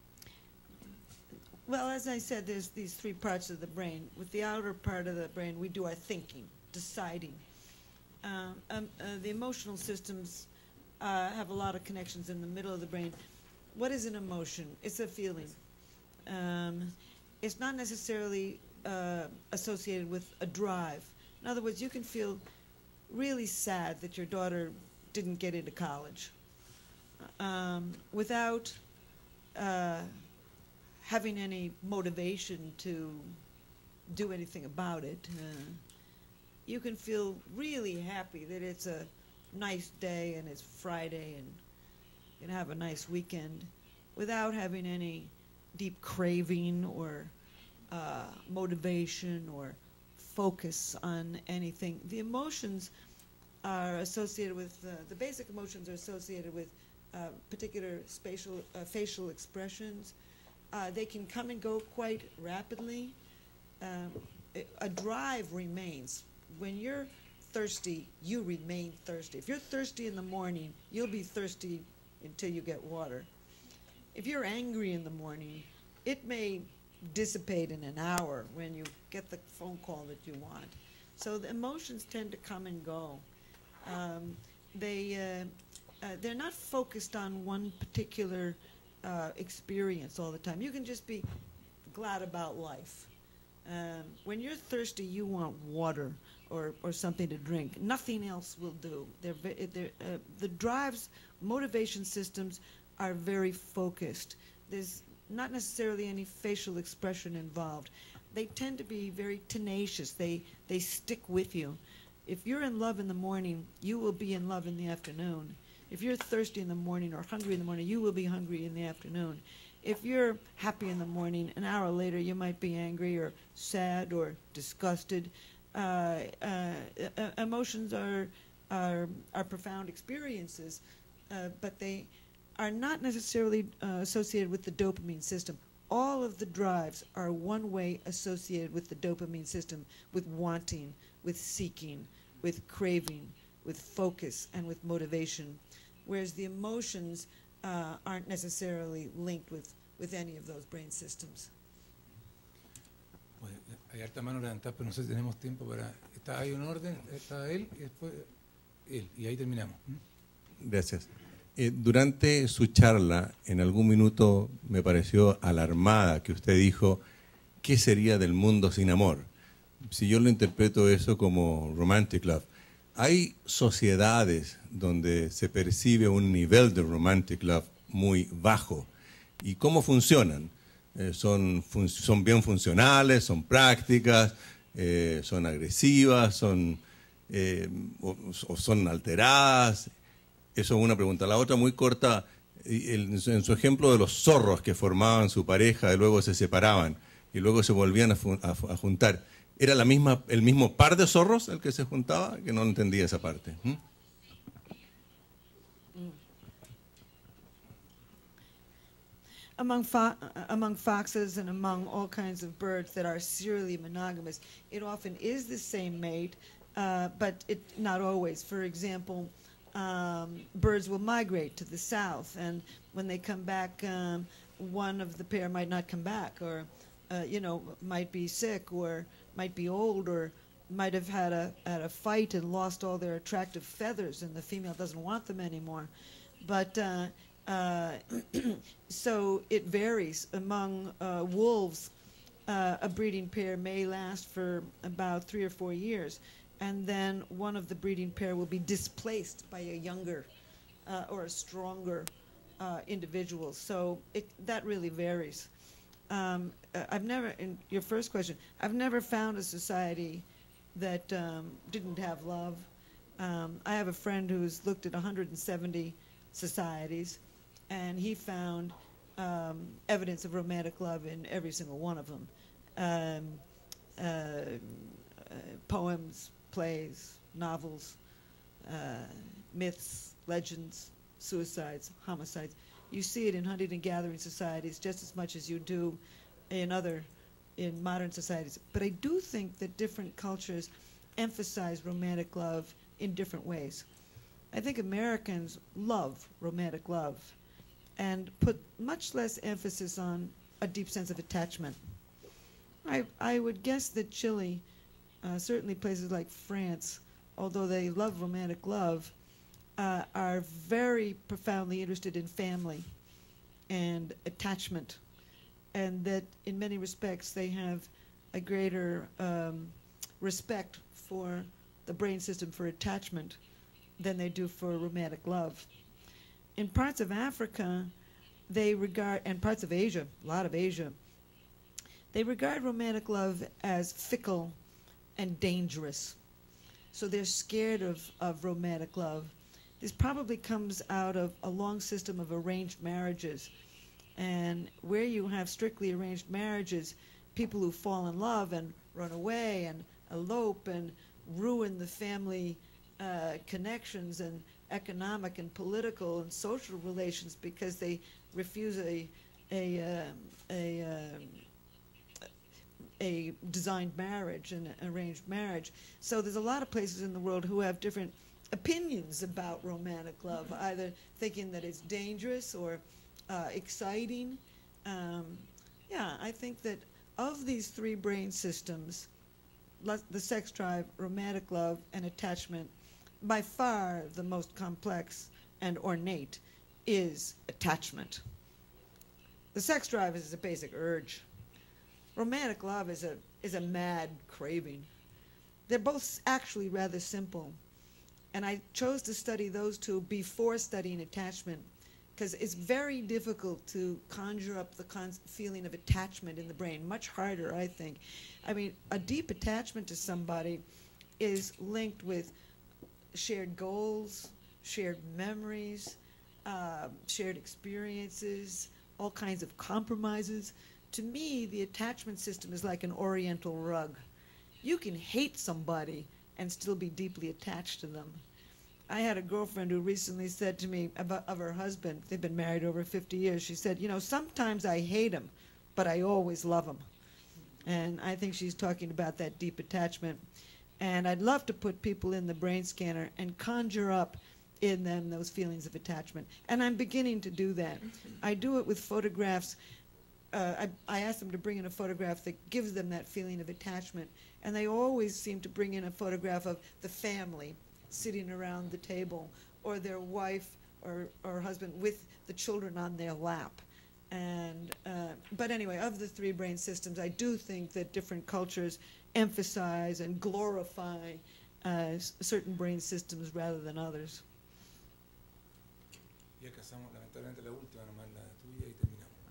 well, as I said, there's these three parts of the brain. With the outer part of the brain, we do our thinking, deciding. Um, um, uh, the emotional systems uh, have a lot of connections in the middle of the brain. What is an emotion? It's a feeling. Um, it's not necessarily uh, associated with a drive. In other words, you can feel really sad that your daughter didn't get into college um, without uh, having any motivation to do anything about it. Uh, you can feel really happy that it's a nice day and it's Friday and you can have a nice weekend without having any deep craving or uh, motivation or focus on anything. The emotions are associated with, uh, the basic emotions are associated with uh, particular spatial, uh, facial expressions. Uh, they can come and go quite rapidly. Um, a drive remains. When you're thirsty, you remain thirsty. If you're thirsty in the morning, you'll be thirsty until you get water. If you're angry in the morning, it may dissipate in an hour when you get the phone call that you want. So the emotions tend to come and go. Um, they, uh, uh, they're not focused on one particular uh, experience all the time. You can just be glad about life. Um, when you're thirsty, you want water or, or something to drink. Nothing else will do. They're, they're, uh, the drives, motivation systems are very focused. There's not necessarily any facial expression involved. They tend to be very tenacious. They, they stick with you. If you're in love in the morning, you will be in love in the afternoon. If you're thirsty in the morning or hungry in the morning, you will be hungry in the afternoon. If you're happy in the morning, an hour later you might be angry or sad or disgusted. Uh, uh, uh, emotions are, are, are profound experiences, uh, but they are not necessarily uh, associated with the dopamine system. All of the drives are one way associated with the dopamine system, with wanting, with seeking, with craving, with focus, and with motivation, whereas the emotions uh, aren't necessarily linked with, with any of those brain systems. Bueno, hay harta mano levantada, pero no sé si tenemos tiempo para... Está, hay un orden, está él y después él, y ahí terminamos. Gracias. Eh, durante su charla, en algún minuto me pareció alarmada que usted dijo, ¿qué sería del mundo sin amor? Si yo lo interpreto eso como romantic love, hay sociedades donde se percibe un nivel de romantic love muy bajo. ¿Y cómo funcionan? Eh, son, fun son bien funcionales, son prácticas, eh, son agresivas, son, eh, o, o son alteradas. Eso es una pregunta. La otra muy corta, el, en su ejemplo de los zorros que formaban su pareja y luego se separaban y luego se volvían a, a, a juntar. ¿Era la misma, el mismo par de zorros el que se juntaba? Que no entendía esa parte. ¿Mm? Among, fo among foxes and among all kinds of birds that are serially monogamous, it often is the same mate, uh, but it not always. For example, um, birds will migrate to the south, and when they come back, um, one of the pair might not come back, or uh, you know, might be sick, or might be old, or might have had a had a fight and lost all their attractive feathers, and the female doesn't want them anymore. But uh, uh, so it varies. Among uh, wolves, uh, a breeding pair may last for about three or four years, and then one of the breeding pair will be displaced by a younger uh, or a stronger uh, individual. So it, that really varies. Um, I've never, in your first question, I've never found a society that um, didn't have love. Um, I have a friend who's looked at one hundred seventy societies, and he found um, evidence of romantic love in every single one of them. Um, uh, uh, poems, plays, novels, uh, myths, legends, suicides, homicides. You see it in hunting and gathering societies just as much as you do in other, in modern societies. But I do think that different cultures emphasize romantic love in different ways. I think Americans love romantic love and put much less emphasis on a deep sense of attachment. I, I would guess that Chile, uh, certainly places like France, although they love romantic love, uh, are very profoundly interested in family and attachment, and that in many respects they have a greater um, respect for the brain system for attachment than they do for romantic love. In parts of Africa, they regard, and parts of Asia, a lot of Asia, they regard romantic love as fickle and dangerous. So they're scared of, of romantic love. This probably comes out of a long system of arranged marriages. And where you have strictly arranged marriages, people who fall in love and run away and elope and ruin the family uh, connections and economic and political and social relations because they refuse a a uh, a, uh, a designed marriage and an arranged marriage. So there's a lot of places in the world who have different opinions about romantic love, either thinking that it's dangerous or uh, exciting. Um, yeah, I think that of these three brain systems, the sex drive, romantic love, and attachment, by far the most complex and ornate is attachment. The sex drive is a basic urge. Romantic love is a, is a mad craving. They're both actually rather simple. And I chose to study those two before studying attachment because it's very difficult to conjure up the con feeling of attachment in the brain, much harder, I think. I mean, a deep attachment to somebody is linked with shared goals, shared memories, uh, shared experiences, all kinds of compromises. To me, the attachment system is like an oriental rug. You can hate somebody and still be deeply attached to them. I had a girlfriend who recently said to me about of her husband, they've been married over fifty years, she said, you know, sometimes I hate him, but I always love him. And I think she's talking about that deep attachment. And I'd love to put people in the brain scanner and conjure up in them those feelings of attachment. And I'm beginning to do that. I do it with photographs. Uh, I, I ask them to bring in a photograph that gives them that feeling of attachment. And they always seem to bring in a photograph of the family sitting around the table, or their wife or, or husband with the children on their lap. And, uh, but anyway, of the three brain systems, I do think that different cultures emphasize and glorify uh, certain brain systems rather than others. Y alcanzamos lamentablemente la última, nomás la tuya y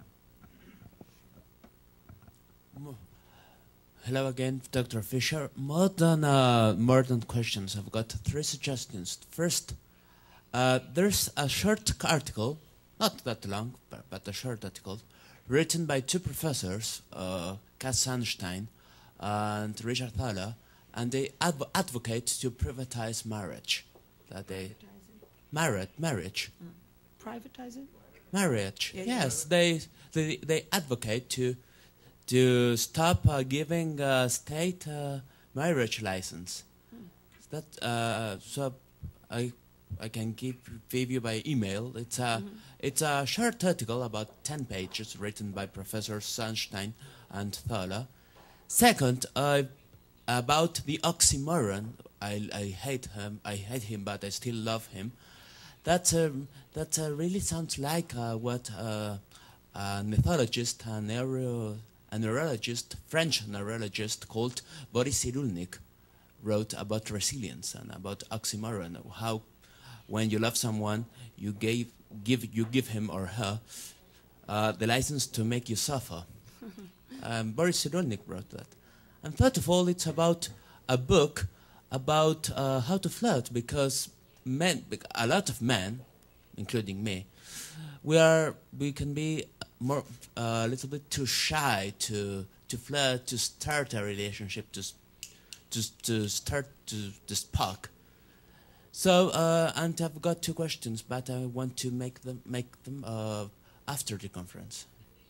terminamos. Hello again, Doctor Fisher. More than uh, more than questions, I've got three suggestions. First, uh, there's a short article, not that long, but, but a short article, written by two professors, uh, Cass Sunstein and Richard Thaler, and they adv advocate to privatize marriage. That they marriage, marriage, Mm. Privatizing? marriage. Yeah, yeah. Yes, they they they advocate to. to stop uh, giving uh, state uh, marriage license. Hmm. That uh, so I I can give, give you by email. It's a Mm-hmm. it's a short article about ten pages written by Professor Sunstein and Thaler. Second, uh, about the oxymoron. I I hate him. I hate him, but I still love him. That um, that uh, really sounds like uh, what uh, a mythologist, a neuro. A neurologist, French neurologist called Boris Cyrulnik wrote about resilience and about oxymoron, how when you love someone, you gave, give, you give him or her uh, the license to make you suffer. um, Boris Cyrulnik wrote that. And third of all, it's about a book about uh, how to flirt, because men, a lot of men, including me, we are, we can be more a uh, little bit too shy to to flirt, to start a relationship, to to to start to to spark. So uh, and I've got two questions, but I want to make them make them uh, after the conference.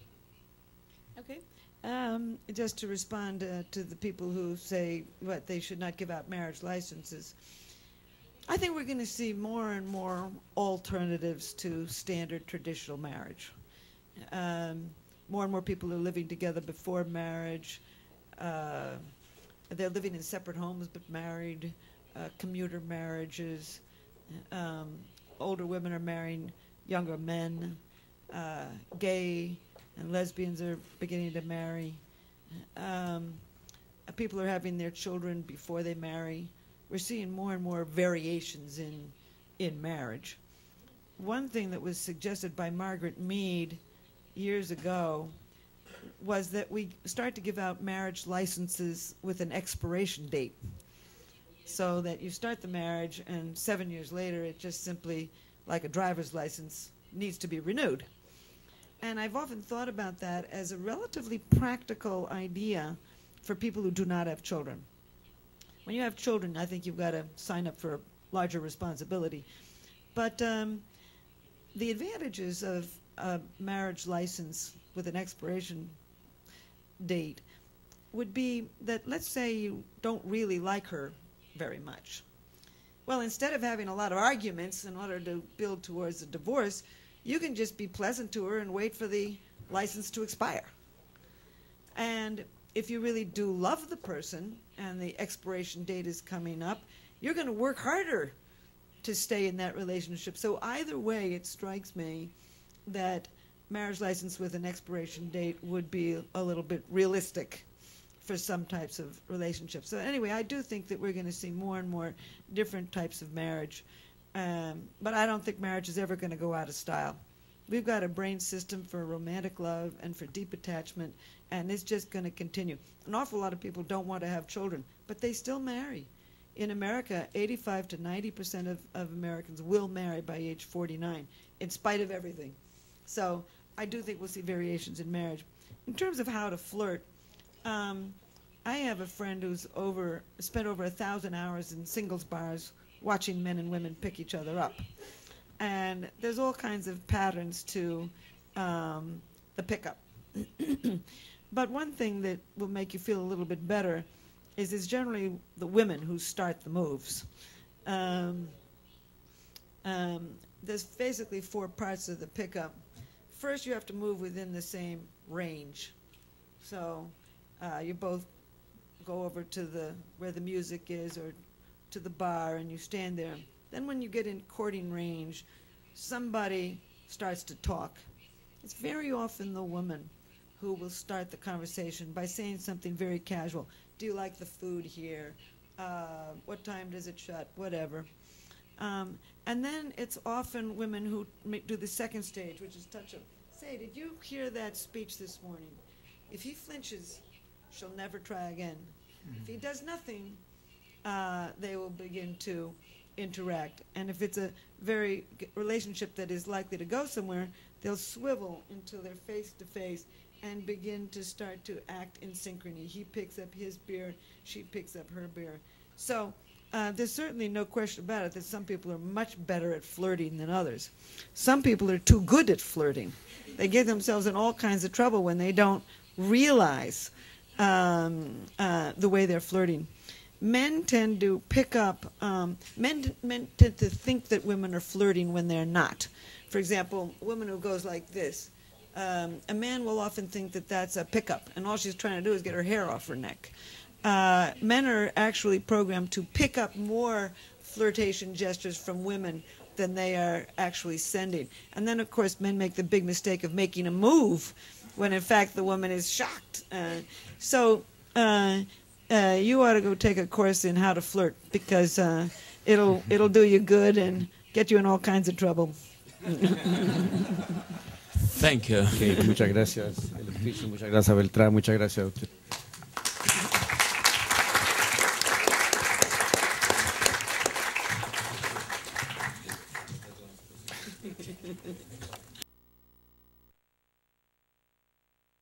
Okay. Um, just to respond uh, to the people who say what they should not give out marriage licenses, I think we're going to see more and more alternatives to standard traditional marriage. Um, more and more people are living together before marriage. Uh, they're living in separate homes but married. Uh, commuter marriages. Um, older women are marrying younger men. Uh, gay and lesbians are beginning to marry. Um, uh, people are having their children before they marry. We're seeing more and more variations in in marriage. One thing that was suggested by Margaret Mead years ago was that we start to give out marriage licenses with an expiration date, so that you start the marriage and seven years later it just simply, like a driver's license, needs to be renewed. And I've often thought about that as a relatively practical idea for people who do not have children. When you have children, I think you've got to sign up for a larger responsibility. But um, the advantages of a marriage license with an expiration date would be that, let's say you don't really like her very much. Well, instead of having a lot of arguments in order to build towards a divorce, you can just be pleasant to her and wait for the license to expire. And if you really do love the person and the expiration date is coming up, you're going to work harder to stay in that relationship. So either way, it strikes me that marriage license with an expiration date would be a little bit realistic for some types of relationships. So anyway, I do think that we're going to see more and more different types of marriage. Um, but I don't think marriage is ever going to go out of style. We've got a brain system for romantic love and for deep attachment, and it's just going to continue. An awful lot of people don't want to have children, but they still marry. in America, eighty-five to ninety percent of, of Americans will marry by age forty-nine, in spite of everything. So I do think we'll see variations in marriage. In terms of how to flirt, um, I have a friend who's over spent over a thousand hours in singles bars watching men and women pick each other up. And there's all kinds of patterns to um, the pickup. But one thing that will make you feel a little bit better is it's generally the women who start the moves. Um, um, there's basically four parts of the pickup. First, you have to move within the same range. So uh, you both go over to the where the music is or to the bar and you stand there. Then when you get in courting range, somebody starts to talk. It's very often the woman who will start the conversation by saying something very casual. Do you like the food here? Uh, what time does it shut? Whatever. Um, and then it's often women who do the second stage, which is touch up. Say, did you hear that speech this morning? If he flinches, she'll never try again. Mm-hmm. If he does nothing, uh, they will begin to interact. And if it's a very g- relationship that is likely to go somewhere, they'll swivel until they're face to face and begin to start to act in synchrony. He picks up his beer, she picks up her beer. So uh, there's certainly no question about it that some people are much better at flirting than others. Some people are too good at flirting. They get themselves in all kinds of trouble when they don't realize um, uh, the way they're flirting. Men tend to pick up, um, men, men tend to think that women are flirting when they're not. For example, a woman who goes like this, um, a man will often think that that's a pickup, and all she's trying to do is get her hair off her neck. Uh, men are actually programmed to pick up more flirtation gestures from women than they are actually sending. And then, of course, men make the big mistake of making a move when, in fact, the woman is shocked. Uh, so uh, uh, you ought to go take a course in how to flirt, because uh, it'll it'll do you good and get you in all kinds of trouble. Thank you. Okay, muchas gracias, el oficio, muchas gracias, Beltrán, muchas gracias a usted.